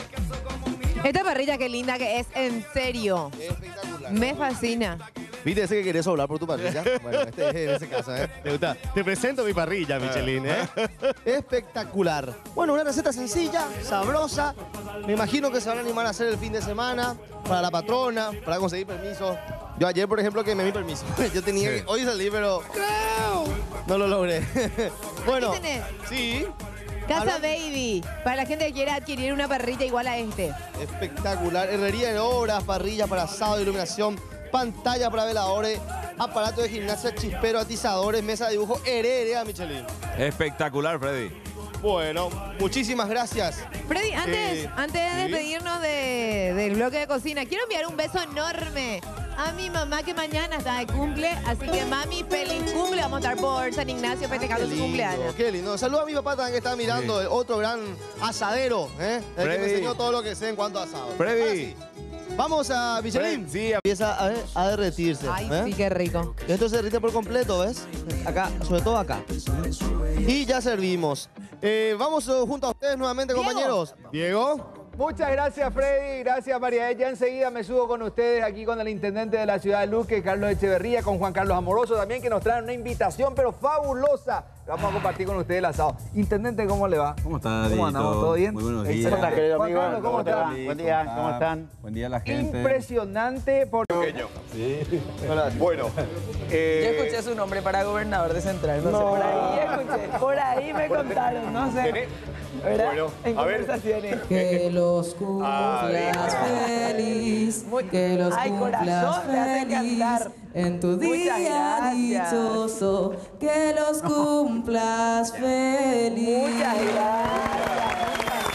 Esta parrilla qué linda que es, en serio. Espectacular. Me fascina. ¿Viste ese que querés hablar por tu parrilla? Bueno, este es en ese caso, ¿eh? ¿Te gusta? Te presento mi parrilla, Michelin, ¿eh? Espectacular. Bueno, una receta sencilla, sabrosa. Me imagino que se van a animar a hacer el fin de semana para la patrona, para conseguir permiso. Yo ayer, por ejemplo, que me di permiso. Yo tenía que... Hoy salí, pero... No lo logré. Bueno, ¿Qué tenés? sí. Casa Habla- Baby, para la gente que quiera adquirir una parrilla igual a este. Espectacular. Herrería de obras, parrillas para asado, iluminación, pantalla para veladores, aparato de gimnasia, chispero, atizadores, mesa de dibujo, heredera, Michelin. Espectacular, Freddy. Bueno, muchísimas gracias. Freddy, antes, Eh, antes de ¿sí? despedirnos de- del bloque de cocina, quiero enviar un beso enorme a mi mamá que mañana está de cumple. Así que, mami, feliz cumple. Vamos a estar por San Ignacio festejando su cumpleaños. Qué lindo. Saludos a mi papá también que está mirando, Sí. el otro gran asadero, ¿eh? El que me Freddy. enseñó todo lo que sé en cuanto a asado. Freddy. Ahora sí, vamos a Michelin. Freddy, sí. Empieza a, a derretirse. Ay, ¿eh? sí, qué rico. Esto se derrite por completo, ¿ves? Acá, sobre todo acá. Y ya servimos. Eh, vamos eh, junto a ustedes nuevamente, Diego. compañeros. Diego. Muchas gracias, Freddy. Gracias, María. Ya enseguida me subo con ustedes aquí con el intendente de la ciudad de Luque, Carlos Echeverría, con Juan Carlos Amoroso también, que nos traen una invitación, pero fabulosa. Vamos a compartir con ustedes el asado. Intendente, ¿cómo le va? ¿Cómo está, ¿Cómo Dieguito? andamos? ¿Todo bien? Muy buenos días. Excelente. ¿Cómo estás, querido Juan amigo? Carlos, ¿cómo ¿Cómo te está? va? Buen día, ¿cómo están? Buen día a la gente. Impresionante por... Sí. Bueno, Yo eh, escuché su nombre para gobernador de Central, no, No. sé, por ahí escuché, por ahí me contaron, no sé. ¿tenés? ¿Verdad? Bueno, en a ver. conversaciones. Que los Ah, cumplas feliz, que los Ay, cumplas corazón, te hace feliz cantar. en tu Muchas día gracias. dichoso, que los cumplas feliz. Muchas gracias.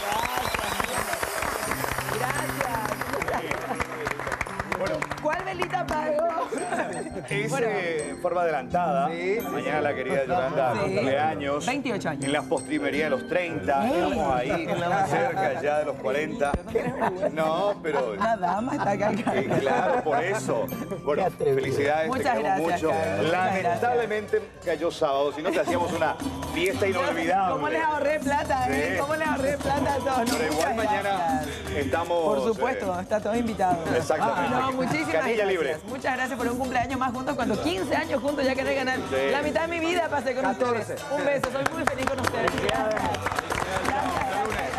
bueno, ¿Cuál velita pagó? es Bueno. eh, en forma adelantada. Mañana la querida Yolanda Sí. cumple años. veintiocho años. En la postrimería de los treinta. Ey. Estamos ahí, cerca ya de los cuarenta. No, pero... La dama está acá. Eh, claro, por eso. Bueno, felicidades, Muchas te queremos gracias, mucho. Carlos, muchas Lamentablemente cayó sábado, si no te hacíamos una fiesta inolvidable. ¿Cómo les ahorré plata, eh? Sí. ¿Cómo les ahorré plata a todos? Pero igual Muchas mañana gracias. estamos... Por supuesto, eh, está todos invitados. Exactamente. No, muchísimas Canilla gracias. libre. Muchas gracias por un cumpleaños más juntos. Cuando quince años juntos ya querés ganar. Sí. La mitad de mi vida pasé con catorce. ustedes. Un beso, soy muy feliz con ustedes. Gracias. Gracias.